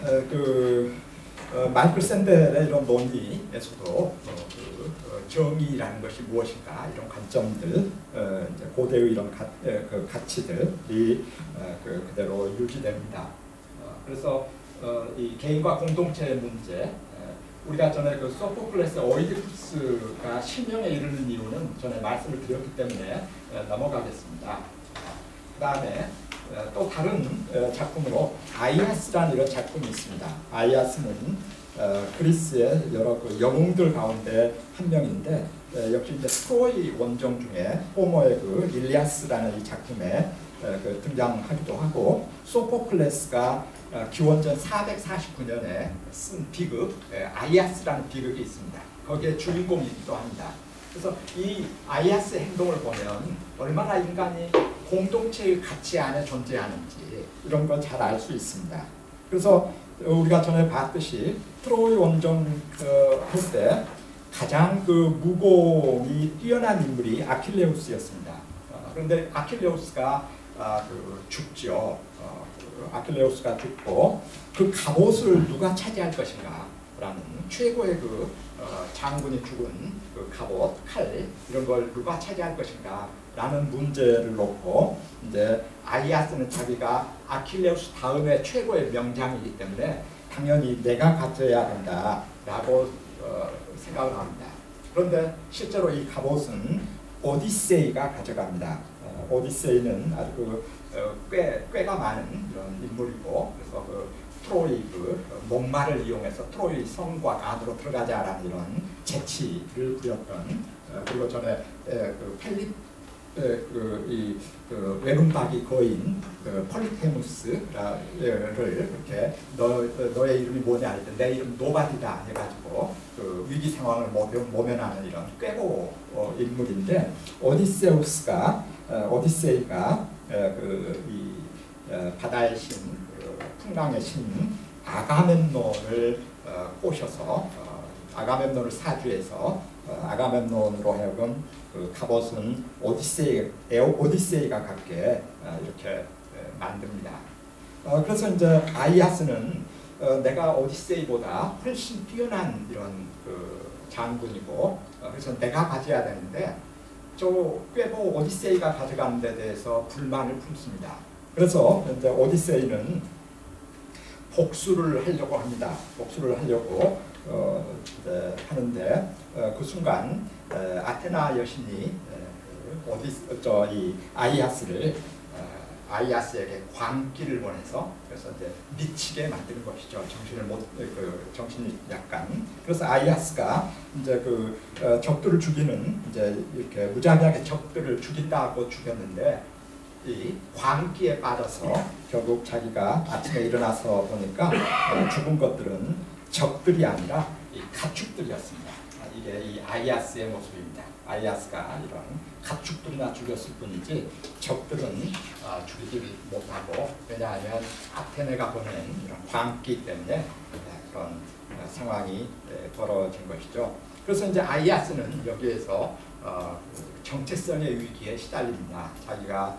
마이클 샌델의 이런 논의에서도 정의라는 것이 무엇인가, 이런 관점들, 이제 고대의 이런 가치들이 그대로 유지됩니다. 그래서 이 개인과 공동체의 문제, 우리가 전에 그 소포클레스 오이디푸스가 실명에 이르는 이유는 전에 말씀을 드렸기 때문에 넘어가겠습니다. 그 다음에 또 다른 작품으로 아이아스라는 이런 작품이 있습니다. 아이아스는 그리스의 여러 그 영웅들 가운데 한 명인데 역시 이제 트로이 원정 중에 호머의 그 일리아스라는 이 작품에 등장하기도 하고 소포클레스가 기원전 449년에 쓴 비극 아이아스라는 비극이 있습니다. 거기에 주인공이기도 합니다. 그래서 이 아이아스의 행동을 보면 얼마나 인간이 공동체의 가치 안에 존재하는지 이런 걸 잘 알 수 있습니다. 그래서 우리가 전에 봤듯이 트로이 원정 할 때 가장 그 무공이 뛰어난 인물이 아킬레우스였습니다. 그런데 아킬레우스가 죽죠. 아킬레우스가 죽고 그 갑옷을 누가 차지할 것인가 라는 최고의 그 장군이 죽은 그 갑옷, 칼 이런 걸 누가 차지할 것인가 라는 문제를 놓고 이제 아이아스는 자기가 아킬레우스 다음에 최고의 명장이기 때문에 당연히 내가 가져야 된다라고 생각을 합니다. 그런데 실제로 이 갑옷은 오디세이가 가져갑니다. 오디세이는 아주 꾀가 많은 이런 인물이고 그래서 트로이 목마를 이용해서 트로이 성곽 안으로 들어가자라는 이런 재치를 부렸던 그리고 전에 펠립 외눈박이 거인 폴리테무스를 이렇게 너의 이름이 뭐냐 할 때 내 이름 노바디다 해가지고 위기 상황을 모면하는 이런 꾀고 인물인데 오디세이가 바다의 신 풍랑의 신 아가멤논을 꼬셔서 아가멤논을 사주해서 아가멤논으로 하여금 그 갑옷은 오디세이가 갖게 이렇게 만듭니다. 그래서 이제 아이아스는 내가 오디세이보다 훨씬 뛰어난 이런 그 장군이고 그래서 내가 가져야 되는데 저 꾀보 오디세이가 가져가는 데 대해서 불만을 품습니다. 그래서 이제 오디세이는 복수를 하려고 합니다. 복수를 하려고 하는데 그 순간 아테나 여신이 이 아이아스에게 광기를 보내서 그래서 이제 미치게 만드는 것이죠. 정신이 약간. 그래서 아이아스가 이제 적들을 죽이는 이제 이렇게 무자비하게 적들을 죽인다고 죽였는데 이 광기에 빠져서 결국 자기가 아침에 일어나서 보니까 죽은 것들은 적들이 아니라 이 가축들이었습니다. 이게 이 아이아스의 모습입니다. 아이아스가 이런 가축들이나 죽였을 뿐이지 적들은 죽이지 못하고 왜냐하면 아테네가 보낸 이런 광기 때문에 그런 상황이 벌어진 것이죠. 그래서 이제 아이아스는 여기에서 정체성의 위기에 시달립니다. 자기가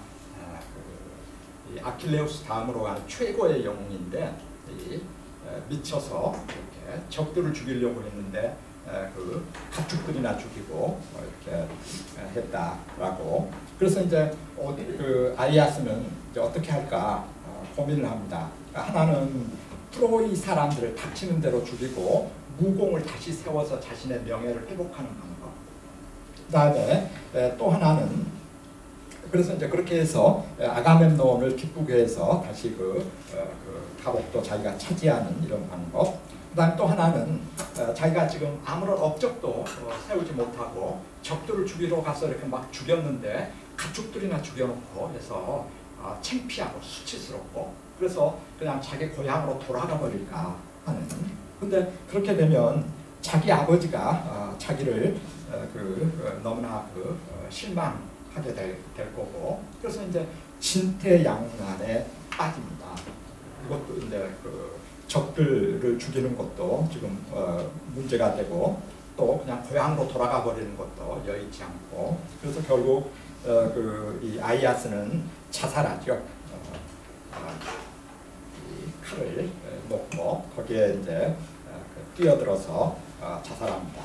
아킬레우스 다음으로 가는 최고의 영웅인데 미쳐서 이렇게 적들을 죽이려고 했는데 그 가축들이나 죽이고 이렇게 했다라고. 그래서 이제 아이아스는 이제 어떻게 할까 고민을 합니다. 하나는 트로이 사람들을 닥치는 대로 죽이고 무공을 다시 세워서 자신의 명예를 회복하는 방법. 그다음에 또 하나는 그래서 이제 그렇게 해서 아가멤논을 기쁘게 해서 다시 갑옷도 자기가 차지하는 이런 방법. 그다음 또 하나는 자기가 지금 아무런 업적도 세우지 못하고 적들을 죽이러 가서 이렇게 막 죽였는데 가축들이나 죽여놓고 해서 창피하고 수치스럽고 그래서 그냥 자기 고향으로 돌아가 버릴까 하는. 근데 그렇게 되면 자기 아버지가 자기를 너무나 실망하게 될 거고 그래서 이제 진퇴양난에 빠집니다. 이것도 이제 적들을 죽이는 것도 지금 문제가 되고 또 그냥 고향으로 돌아가 버리는 것도 여의치 않고 그래서 결국 이 아이아스는 자살하죠. 이 칼을 놓고 거기에 이제 뛰어들어서 자살합니다.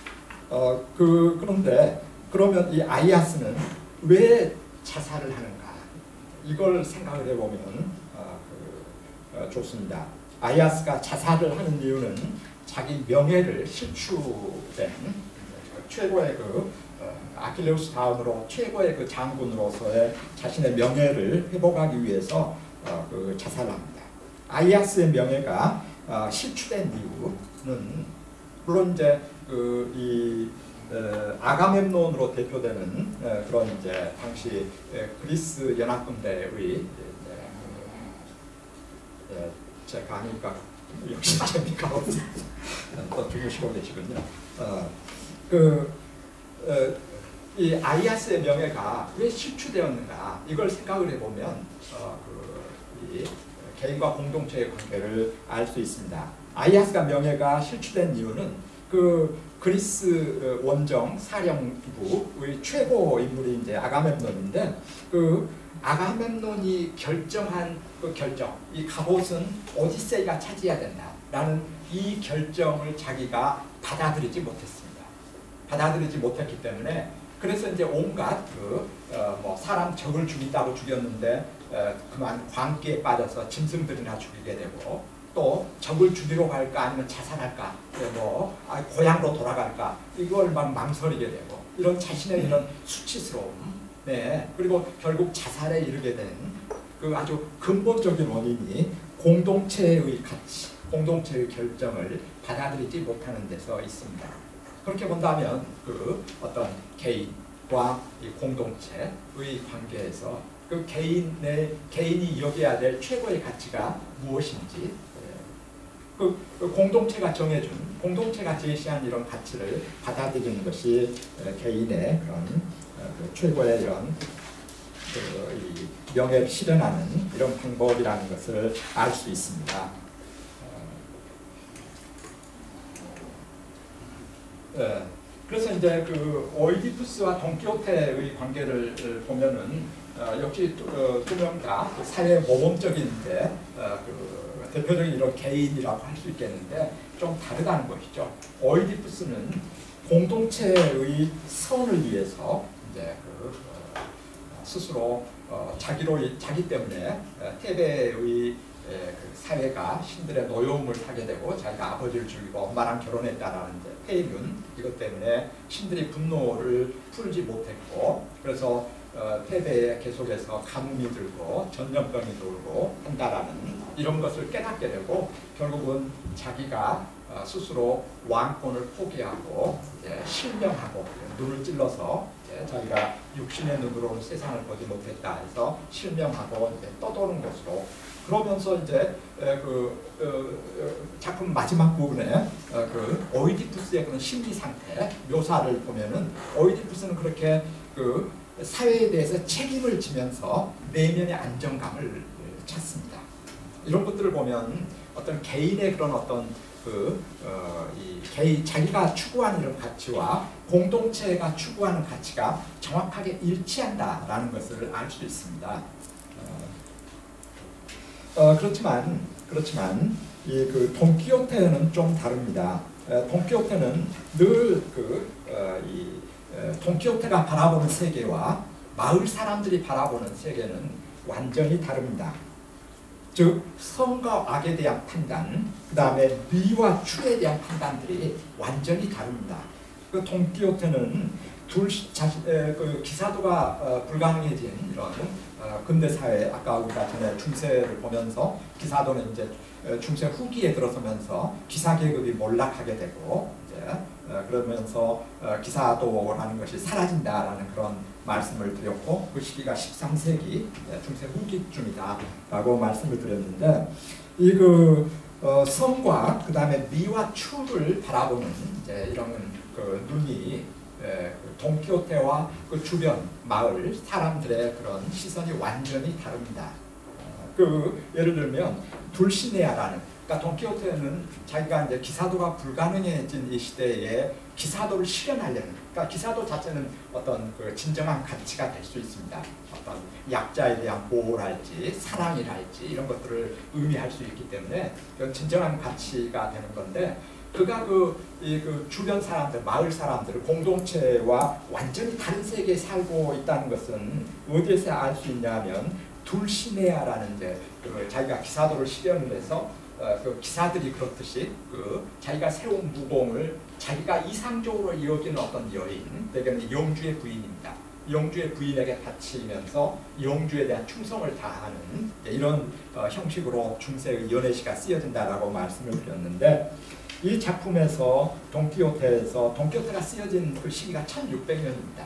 그런데 그러면 이 아이아스는 왜 자살을 하는가? 이걸 생각을 해보면 좋습니다. 아이아스가 자살을 하는 이유는 자기 명예를 실추된 최고의 아킬레우스 다음으로 최고의 장군으로서의 자신의 명예를 회복하기 위해서 자살합니다. 아이아스의 명예가 실추된 이유는 물론 이제 아가멤논으로 대표되는 그런 이제 당시 그리스 연합군대의 제 강의가 역시 재미가 없어요. 또 주무시고 계시군요. 이 아이아스의 명예가 왜 실추되었는가 이걸 생각을 해보면 이 개인과 공동체의 관계를 알 수 있습니다. 아이아스가 명예가 실추된 이유는 그리스 원정 사령부의 최고 인물이 이제 아가멤논인데 아가멤논이 결정한 결정, 이 갑옷은 오디세이가 차지해야 된다라는 이 결정을 자기가 받아들이지 못했습니다. 받아들이지 못했기 때문에 그래서 이제 온갖 사람 적을 죽인다고 죽였는데 그만 광기에 빠져서 짐승들이나 죽이게 되고 또 적을 죽이러 갈까 아니면 자살할까 고향으로 돌아갈까 이걸 막 망설이게 되고 이런 자신의 이런 수치스러움 그리고 결국 자살에 이르게 된 아주 근본적인 원인이 공동체의 가치, 공동체의 결정을 받아들이지 못하는 데서 있습니다. 그렇게 본다면 어떤 개인과 이 공동체의 관계에서 개인이 여겨야 될 최고의 가치가 무엇인지 공동체가 정해준, 공동체가 제시한 이런 가치를 받아들이는 것이 개인의 그런 최고의 이런 이 명예를 실현하는 이런 방법이라는 것을 알 수 있습니다. 그래서 이제 오이디푸스와 돈키호테의 관계를 보면은 역시 두 명 다 사회 모범적인 대표적인 이런 개인이라고 할 수 있겠는데 좀 다르다는 것이죠. 오이디푸스는 공동체의 선을 위해서 이제 스스로 자기 때문에 테베의 사회가 신들의 노여움을 타게 되고 자기가 아버지를 죽이고 엄마랑 결혼했다라는 폐륜 이것 때문에 신들이 분노를 풀지 못했고 그래서 테베에 계속해서 가뭄이 들고 전염병이 돌고 한다라는 이런 것을 깨닫게 되고 결국은 자기가 스스로 왕권을 포기하고 실명하고 눈을 찔러서 자기가 육신의 눈으로는 세상을 보지 못했다 해서 실명하고 떠도는 것으로 그러면서 이제 작품 마지막 부분에 오이디푸스의 그런 심리 상태 묘사를 보면은 오이디푸스는 그렇게 사회에 대해서 책임을 지면서 내면의 안정감을 찾습니다. 이런 것들을 보면 어떤 개인의 그런 어떤 자기가 추구하는 이런 가치와 공동체가 추구하는 가치가 정확하게 일치한다라는 것을 알 수 있습니다. 그렇지만 이 돈키호테는 좀 다릅니다. 돈키호테는 늘 돈키호테가 바라보는 세계와 마을 사람들이 바라보는 세계는 완전히 다릅니다. 즉 선과 악에 대한 판단, 그 다음에 미와 추에 대한 판단들이 완전히 다릅니다. 돈키호테는 기사도가 불가능해진 이런 근대 사회, 아까 우리가 전에 중세를 보면서 기사도는 이제 중세 후기에 들어서면서 기사 계급이 몰락하게 되고 그러면서 기사도라는 것이 사라진다라는 그런 말씀을 드렸고 그 시기가 13세기 중세 후기쯤이다라고 말씀을 드렸는데 이 성과 그 다음에 미와 추를 바라보는 이런 눈이 돈키호테와 주변 마을 사람들의 그런 시선이 완전히 다릅니다. 예를 들면 둘시네아라는 그러니까 돈키호테는 자기가 이제 기사도가 불가능해진 이 시대에 기사도를 실현하려는 그러니까 기사도 자체는 어떤 진정한 가치가 될 수 있습니다. 어떤 약자에 대한 보호랄지 사랑이랄지 이런 것들을 의미할 수 있기 때문에 진정한 가치가 되는 건데 그가 주변 사람들, 마을 사람들, 공동체와 완전히 다른 세계에 살고 있다는 것은 어디에서 알 수 있냐면 둘시네아라는 자기가 기사도를 실현을 해서 그 기사들이 그렇듯이 자기가 세운 무공을 자기가 이상적으로 이루어지는 어떤 여인, 대개는 영주의 부인입니다. 영주의 부인에게 바치면서 영주에 대한 충성을 다하는 이런 형식으로 중세의 연애시가 쓰여진다라고 말씀을 드렸는데, 이 작품에서 돈키호테에서 돈키호테가 쓰여진 그 시기가 1600년입니다.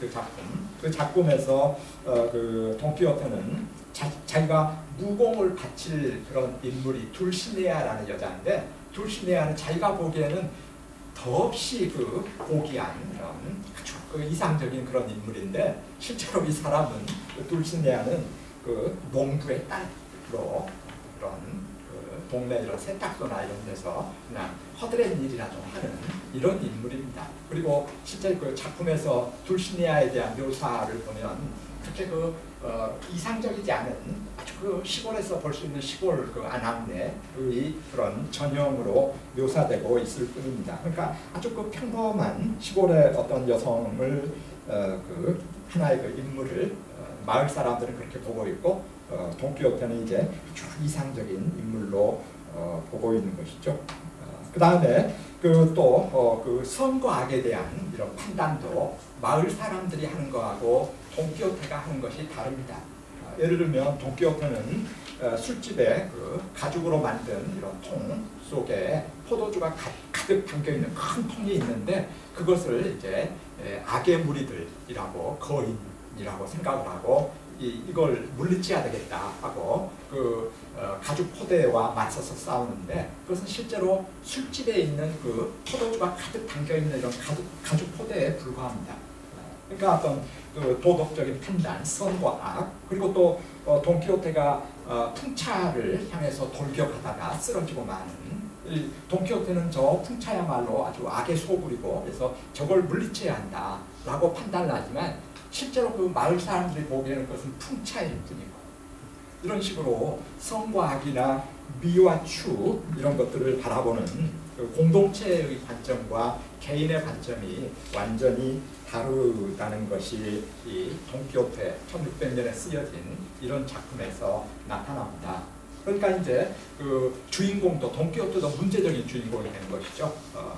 그 작품에서 그 돈키호테는 자기가 무공을 바칠 그런 인물이 둘시네아라는 여자인데, 둘시네아는 자기가 보기에는 더없이 고귀한 아주 이상적인 그런 인물인데, 실제로 이 사람은 둘시네아는 농부의 딸로 그런 동네 이런 세탁소나 이런 데서 그냥 허드렛 일이나 좀 하는 이런 인물입니다. 그리고 실제 그 작품에서 둘시네아에 대한 묘사를 보면 그렇게 이상적이지 않은 아주 시골에서 볼 수 있는 시골 안암내의 그런 전형으로 묘사되고 있을 뿐입니다. 그러니까 아주 평범한 시골의 어떤 여성을 하나의 인물을 마을 사람들은 그렇게 보고 있고, 돈키호테는 이제 아주 이상적인 인물로 보고 있는 것이죠. 그 다음에 또 선과 악에 대한 이런 판단도 마을 사람들이 하는 거하고 돈키호테가 하는 것이 다릅니다. 예를 들면 돈키호테는 술집에 가죽으로 만든 이런 통 속에 포도주가 가득 담겨 있는 큰 통이 있는데, 그것을 이제 악의 무리들이라고 거인이라고 생각을 하고 이걸 물리쳐야 되겠다 하고 가죽 포대와 맞서서 싸우는데, 그것은 실제로 술집에 있는 포도주가 가득 담겨 있는 이런 가죽 포대에 불과합니다. 그러니까 어떤 도덕적인 판단, 선과 악, 그리고 또 돈키호테가 풍차를 향해서 돌격하다가 쓰러지고 마는, 돈키호테는 저 풍차야말로 아주 악의 소굴이고 그래서 저걸 물리쳐야 한다라고 판단을 하지만, 실제로 마을 사람들이 보기에는 그것은 풍차일 뿐이고, 이런 식으로 성과 악이나 미와 추 이런 것들을 바라보는 공동체의 관점과 개인의 관점이 완전히 다르다는 것이 이 돈키호테 1600년에 쓰여진 이런 작품에서 나타납니다. 그러니까 이제 주인공도 돈키호테도 문제적인 주인공이 되는 것이죠.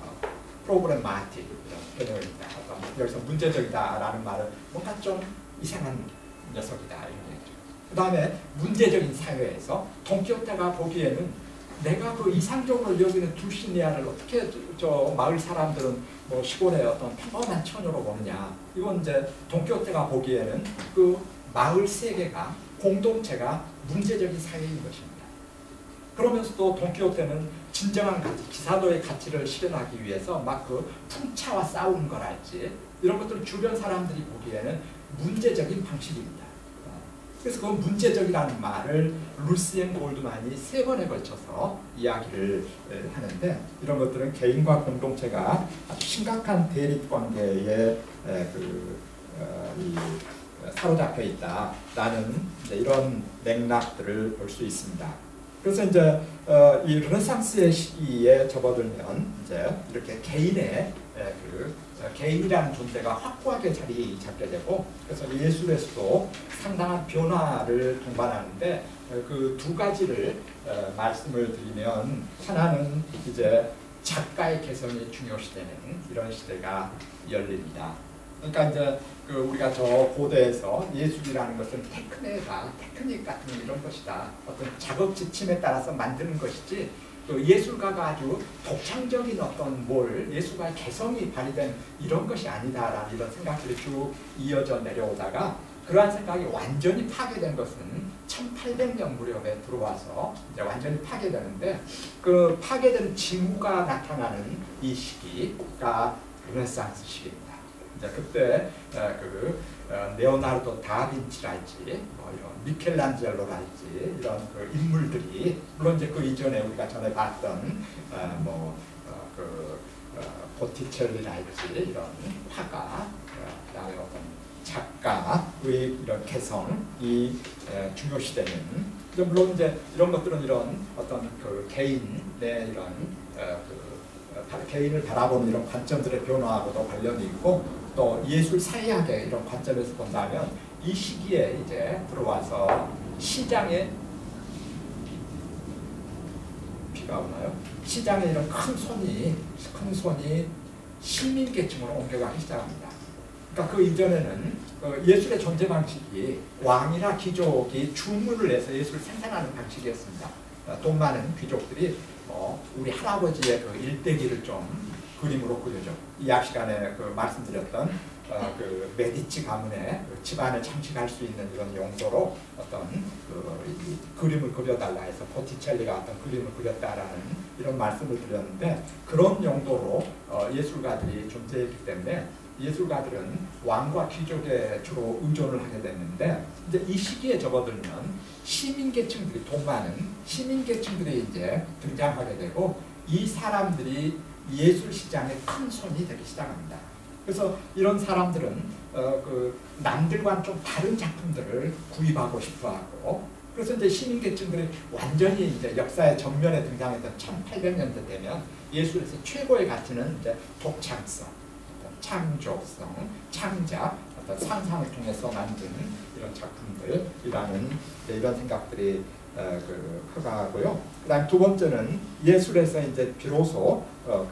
프로블레마틱 이런 개념입니다. 여기서 문제적이다라는 말은 뭔가 좀 이상한 녀석이다 이런 얘기죠. 그 다음에 문제적인 사회에서 돈키호테가 보기에는 내가 이상적으로 여기는 둘시네아를 어떻게 저 마을 사람들은 시골의 어떤 평범한 처녀로 보느냐. 이건 이제 돈키호테가 보기에는 마을 세계가, 공동체가 문제적인 사회인 것입니다. 그러면서도 돈키호테는 진정한 가치, 기사도의 가치를 실현하기 위해서 막 풍차와 싸우는 거랄지 이런 것들을 주변 사람들이 보기에는 문제적인 방식입니다. 그래서 그 문제적이라는 말을 루시엔 골드만이 3번에 걸쳐서 이야기를 하는데, 이런 것들은 개인과 공동체가 아주 심각한 대립관계에 사로잡혀 있다라는 이런 맥락들을 볼 수 있습니다. 그래서 이제 이 르네상스의 시기에 접어들면 이제 이렇게 개인이라는 존재가 확고하게 자리 잡게 되고, 그래서 예술에서도 상당한 변화를 동반하는데, 그 두 가지를 말씀을 드리면, 하나는 이제 작가의 개성이 중요시되는 이런 시대가 열립니다. 그러니까 이제 우리가 저 고대에서 예술이라는 것은 테크닉 같은 이런 것이다. 어떤 작업 지침에 따라서 만드는 것이지, 예술가가 아주 독창적인 어떤 예술가의 개성이 발휘된 이런 것이 아니다라는 이런 생각들이 쭉 이어져 내려오다가, 그러한 생각이 완전히 파괴된 것은 1800년 무렵에 들어와서 이제 완전히 파괴되는데, 그 파괴된 징후가 나타나는 이 시기가 르네상스 시기입니다. 이제 그때 레오나르도 다빈치랄지 이런 미켈란젤로랄지 이런 인물들이, 물론 이제 그 이전에 우리가 전에 봤던 보티첼리랄지 이런 화가, 그다음에 어떤 작가의 이런 개성이 중요시되는, 물론 이제 이런 것들은 이런 어떤 개인의 이런 개인을 바라보는 이런 관점들의 변화하고도 관련이 있고, 또 예술 사회학의 이런 관점에서 본다면 이 시기에 이제 들어와서 시장의 어떻게 나오나요? 시장에 이런 큰 손이 시민계층으로 옮겨가기 시작합니다. 그러니까 그 이전에는 예술의 존재 방식이 왕이나 귀족이 주문을 내서 예술을 생산하는 방식이었습니다. 돈 많은 귀족들이 우리 할아버지의 그 일대기를 좀 그림으로 그려줘. 이학 시간에 말씀드렸던 그 메디치 가문의 집안을 장식할 수 있는 이런 용도로 어떤 그림을 그려달라 해서 보티첼리가 어떤 그림을 그렸다라는 이런 말씀을 드렸는데, 그런 용도로 예술가들이 존재했기 때문에 예술가들은 왕과 귀족에 주로 의존을 하게 됐는데, 이제 이 시기에 접어들면 시민계층들이, 돈 많은 시민계층들이 이제 등장하게 되고, 이 사람들이 예술 시장의 큰 손이 되기 시작합니다. 그래서 이런 사람들은 남들과는 좀 다른 작품들을 구입하고 싶어하고, 그래서 이제 시민계층들이 완전히 이제 역사의 전면에 등장했던 1800년대 되면 예술에서 최고의 가치는 이제 독창성, 창조성, 창작, 어떤 상상을 통해서 만든 이런 작품들이라는 이런 생각들이 커가고요. 그다음 두 번째는 예술에서 이제 비로소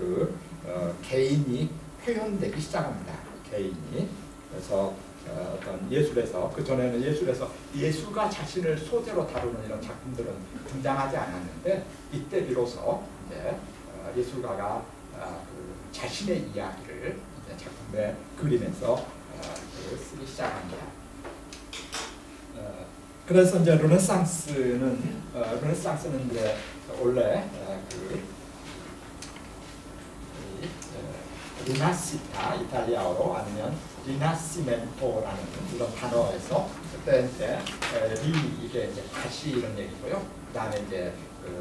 개인이 표현되기 시작합니다. 개인이. 그래서 어떤 예술에서, 그 전에는 예술에서 예술가 자신을 소재로 다루는 이런 작품들은 등장하지 않았는데, 이때 비로소 이제 예술가가 자신의 이야기를 이제 작품에 그리면서 쓰기 시작합니다. 그래서 이제 르네상스는 이제 원래 리나시타, 이탈리아어로, 아니면 리나시멘토라는 이런 단어에서, 그때 이제 이게 이제 다시 이런 얘기고요. 그다음에 이제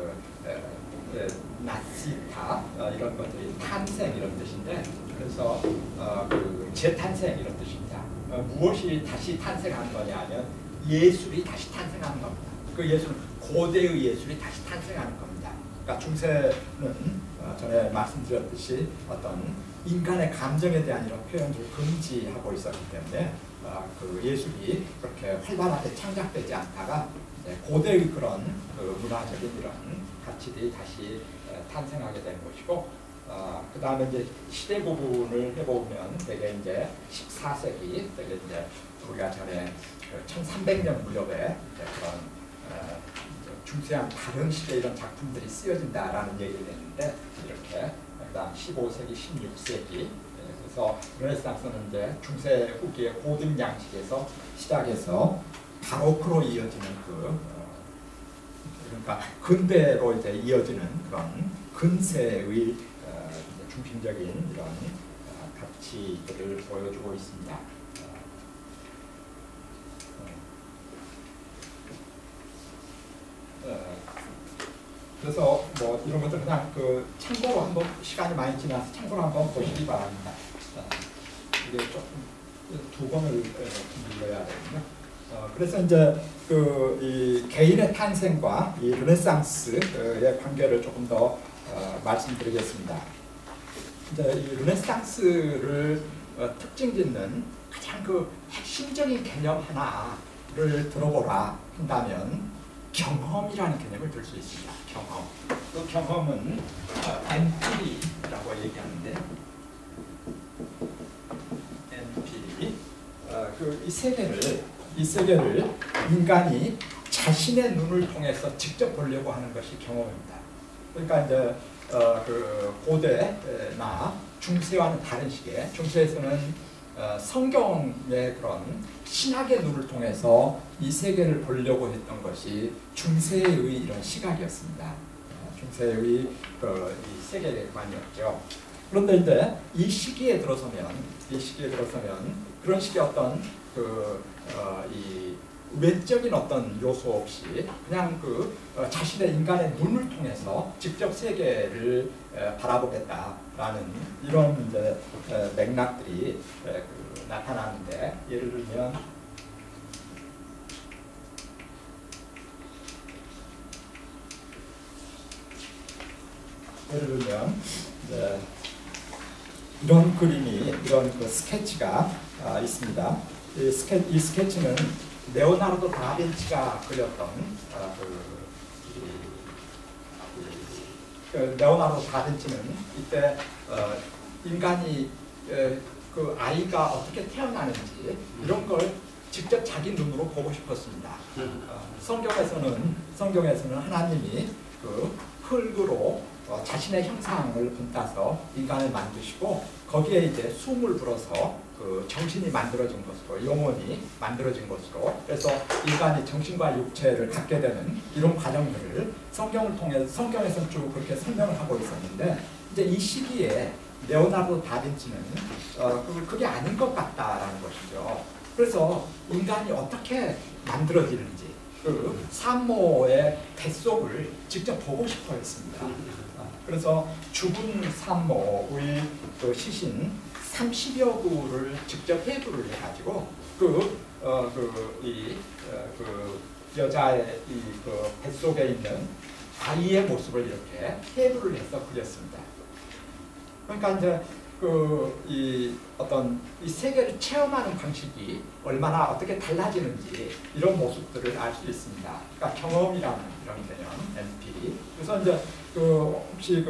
나시타 이런 것들이 탄생 이런 뜻인데, 그래서 재탄생 이런 뜻입니다. 무엇이 다시 탄생하는 거냐 하면 예술이 다시 탄생하는 겁니다. 그 예술은 고대의 예술이 다시 탄생하는 겁니다. 그러니까 중세는 전에 말씀드렸듯이 어떤 인간의 감정에 대한 이런 표현을 금지하고 있었기 때문에 그 예술이 그렇게 활발하게 창작되지 않다가 고대의 그런 문화적인 이런 가치들이 다시 탄생하게 된 것이고, 그 다음에 이제 시대 구분을 해보면 되게 이제 14세기, 되게 이제 우리가 전에 1300년 무렵에 그런 중세한 다른 시대 이런 작품들이 쓰여진다라는 얘기를 했는데, 이렇게 그다음 15세기, 16세기, 그래서 르네상스는 이제 중세 후기의 고등 양식에서 시작해서 바로크로 이어지는 그러니까 근대로 이제 이어지는 그런 근세의 중심적인 이런 가치들을 보여주고 있습니다. 그래서 뭐 이런 것들 그냥 참고로 한번, 시간이 많이 지나서 참고로 한번 보시기 바랍니다. 이게 조금 두 번을 눌러야 되거든요. 그래서 이제 이 개인의 탄생과 이 르네상스의 관계를 조금 더 말씀드리겠습니다. 이제 이 르네상스를 특징짓는 가장 핵심적인 개념 하나를 들어보라 한다면 경험이라는 개념을 들 수 있습니다. 경험. 그 경험은 엔피리라고 얘기하는데, 엔피리. 이 세계를 인간이 자신의 눈을 통해서 직접 보려고 하는 것이 경험입니다. 그러니까 이제 고대나 중세와는 다른 시기에, 중세에서는 성경의 그런 신학의 눈을 통해서 이 세계를 보려고 했던 것이 중세의 이런 시각이었습니다. 중세의 이 세계관이었죠. 그런데 이제 이 시기에 들어서면 그런 식의 어떤 이 외적인 어떤 요소 없이 그냥 자신의 인간의 눈을 통해서 직접 세계를 바라보겠다라는 이런 이제 맥락들이 나타나는데, 예를 들면 이런 그림이, 이런 스케치가 있습니다. 이 스케치는 레오나르도 다빈치가 그렸던 그 레오나르도 다빈치는 이때 인간이 그 아이가 어떻게 태어나는지 이런 걸 직접 자기 눈으로 보고 싶었습니다. 성경에서는 하나님이 그 흙으로 자신의 형상을 본따서 인간을 만드시고 거기에 이제 숨을 불어서 그 정신이 만들어진 것으로 영혼이 만들어진 것으로 그래서 인간이 정신과 육체를 갖게 되는 이런 과정들을 성경을 통해서 성경에서는 쭉 그렇게 설명을 하고 있었는데 이제 이 시기에 레오나르도 다빈치는 그게 아닌 것 같다라는 것이죠. 그래서 인간이 어떻게 만들어지는지 그 산모의 뱃속을 직접 보고 싶어 했습니다. 그래서 죽은 산모의 그 시신 30여 구를 직접 해부를 해가지고 그 여자의 그 뱃속에 있는 아이의 모습을 이렇게 해부를 해서 그렸습니다. 그러니까 이제 이 세계를 체험하는 방식이 얼마나 어떻게 달라지는지 이런 모습들을 알 수 있습니다. 그러니까 경험이라는 이런 개념, NP. 그래서 이제 혹시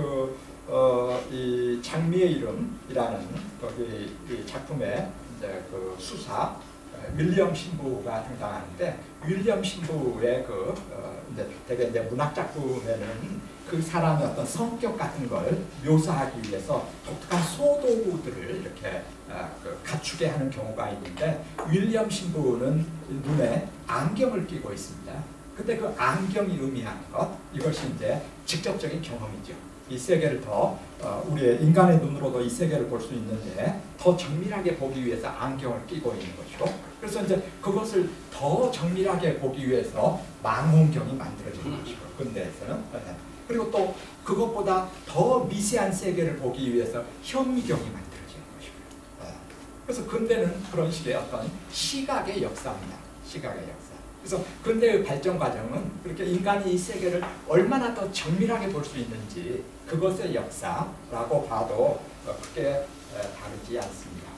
이 장미의 이름이라는 거기 이 작품에 이제 그 수사 윌리엄 신부가 등장하는데 윌리엄 신부의 이제 문학 작품에는 그 사람의 어떤 성격 같은 걸 묘사하기 위해서 독특한 소도구들을 이렇게 갖추게 하는 경우가 있는데 윌리엄 신부는 눈에 안경을 끼고 있습니다. 근데 그 안경이 의미하는 것 이것이 이제 직접적인 경험이죠. 이 세계를 더 우리의 인간의 눈으로도 이 세계를 볼 수 있는데 더 정밀하게 보기 위해서 안경을 끼고 있는 것이고 그래서 이제 그것을 더 정밀하게 보기 위해서 망원경이 만들어지는 것이고 근대에서는 그리고 또 그것보다 더 미세한 세계를 보기 위해서 현미경이 만들어지는 것이고요. 그래서 근대는 그런 식의 어떤 시각의 역사입니다. 시각의 역사. 그래서 근대의 발전 과정은 그렇게 인간이 이 세계를 얼마나 더 정밀하게 볼 수 있는지 그것의 역사라고 봐도 크게 다르지 않습니다.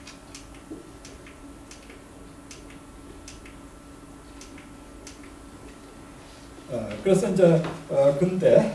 그래서 이제 근대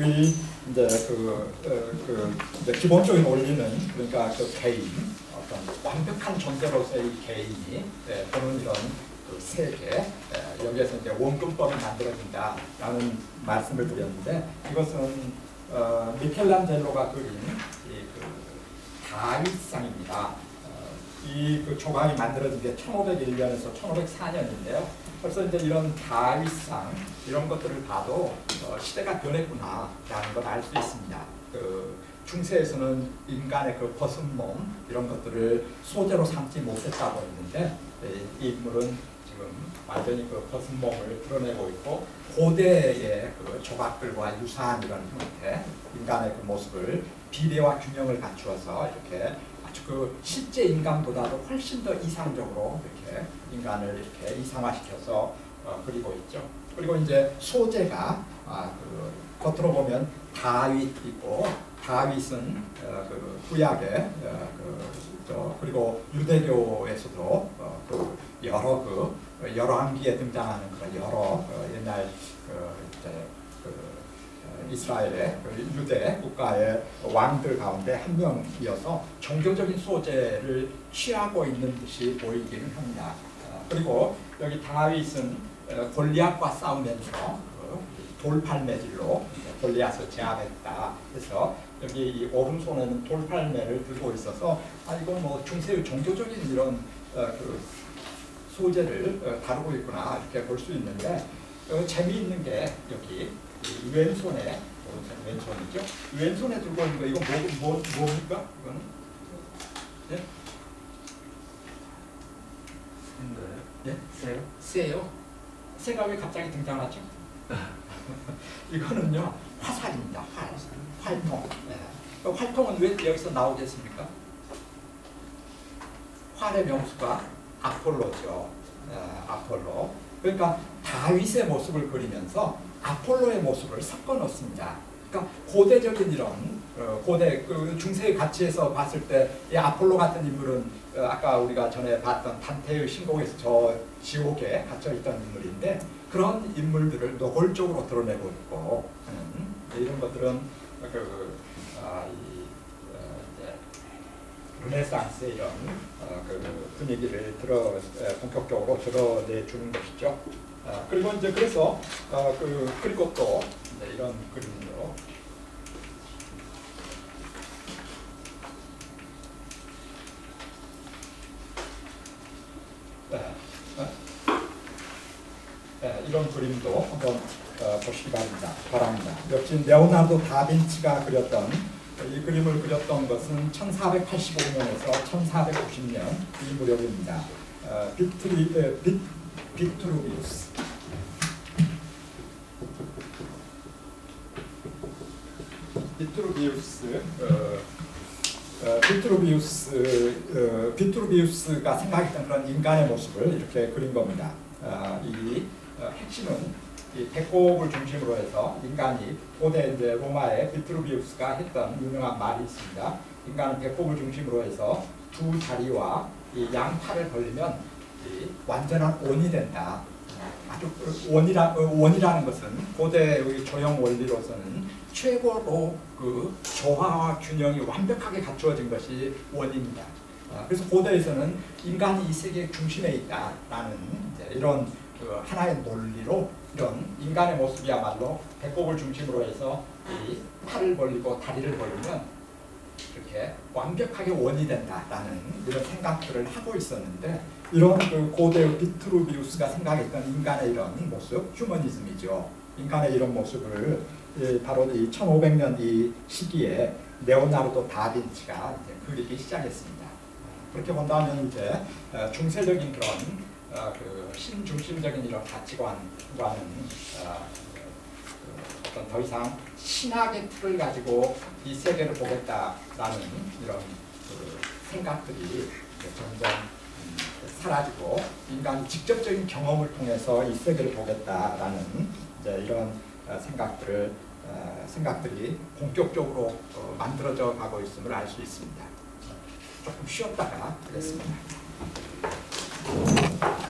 이제 기본적인 원리는 그러니까 그 개인 어떤 완벽한 존재로서의 개인이 보는 이런 그 세계 여기에서 이제 원근법이 만들어진다라는 말씀을 드렸는데 이것은 미켈란젤로가 그린 그 다윗상입니다. 이 그 조각이 만들어진 게 1501년에서 1504년인데요. 벌써 이제 이런 다윗상 이런 것들을 봐도 시대가 변했구나라는 걸 알 수 있습니다. 그 중세에서는 인간의 그 벗은 몸 이런 것들을 소재로 삼지 못했다고 했는데 이 인물은 지금 완전히 그 벗은 몸을 드러내고 있고 고대의 그 조각들과 유사한 이런 형태 인간의 그 모습을 비례와 균형을 갖추어서 이렇게 아주 그 실제 인간보다도 훨씬 더 이상적으로 이렇게 인간을 이렇게 이상화시켜서 그리고 있죠. 그리고 이제 소재가 그 겉으로 보면 다윗이고 다윗은 그 구약의 그리고 유대교에서도 그 여러 열왕기에 등장하는 그런 여러 옛날 이스라엘의 유대 국가의 왕들 가운데 한 명이어서 종교적인 소재를 취하고 있는 듯이 보이기는 합니다. 그리고 여기 다윗은 골리앗과 싸우면서 돌팔매질로 골리앗을 제압했다. 그래서 여기 이 오른손에는 돌팔매를 들고 있어서 이건 뭐 중세의 종교적인 이런 그 소재를 다루고 있구나 이렇게 볼 수 있는데 재미있는 게 여기 왼손에 왼손이죠. 왼손에 들고 있는 거 이거 뭡니까? 이거는 예? 예? 새요? 새요? 새가 왜 갑자기 등장하죠? 이거는요 화살입니다. 활통. 네. 활통은 왜 여기서 나오겠습니까? 활의 명수가 아폴로죠. 아폴로. 그러니까 다윗의 모습을 그리면서 아폴로의 모습을 섞어 넣습니다. 그러니까 고대적인 이런 고대 그 중세의 가치에서 봤을 때 이 아폴로 같은 인물은 아까 우리가 전에 봤던 단테의 신곡에서 저 지옥에 갇혀 있던 인물인데 그런 인물들을 노골적으로 드러내고 있고 이런 것들은 르네상스의 이런 분위기를 본격적으로 드러내주는 것이죠. 그리고 이제 그래서 그리고 또 이런 그림으로 이런 그림도 한번 보시기 바랍니다. 역시 레오나르도 다빈치가 그렸던 이 그림을 그렸던 것은 1485년에서 1490년 이 무렵입니다. 비트루비우스. 비트루비우스가 생각했던 그런 인간의 모습을 이렇게 그린 겁니다. 이 핵심은 이 배꼽을 중심으로 해서 인간이 고대 이제 로마의 비트루비우스가 했던 유명한 말이 있습니다. 인간은 배꼽을 중심으로 해서 두 다리와 이 양팔을 벌리면 이 완전한 원이 된다. 아주 원이라는 것은 고대의 조형 원리로서는 최고로 조화와 균형이 완벽하게 갖추어진 것이 원입니다. 그래서 고대에서는 인간이 이 세계의 중심에 있다라는 이런 하나의 논리로 이런 인간의 모습이야말로 배꼽을 중심으로 해서 이 팔을 벌리고 다리를 벌리면 이렇게 완벽하게 원이 된다라는 이런 생각들을 하고 있었는데, 이런 고대의 비트루비우스가 생각했던 인간의 이런 모습, 휴머니즘이죠. 인간의 이런 모습을 바로 이 1500년 이 시기에 레오나르도 다빈치가 이제 그리기 시작했습니다. 그렇게 본다면 이제 중세적인 그런 신중심적인 이런 가치관과는 어떤 더 이상 신학의 틀을 가지고 이 세계를 보겠다라는 이런 생각들이 점점 사라지고 인간이 직접적인 경험을 통해서 이 세계를 보겠다라는 이제 이런 생각들이 본격적으로 만들어져 가고 있음을 알 수 있습니다. 조금 쉬었다가 하겠습니다.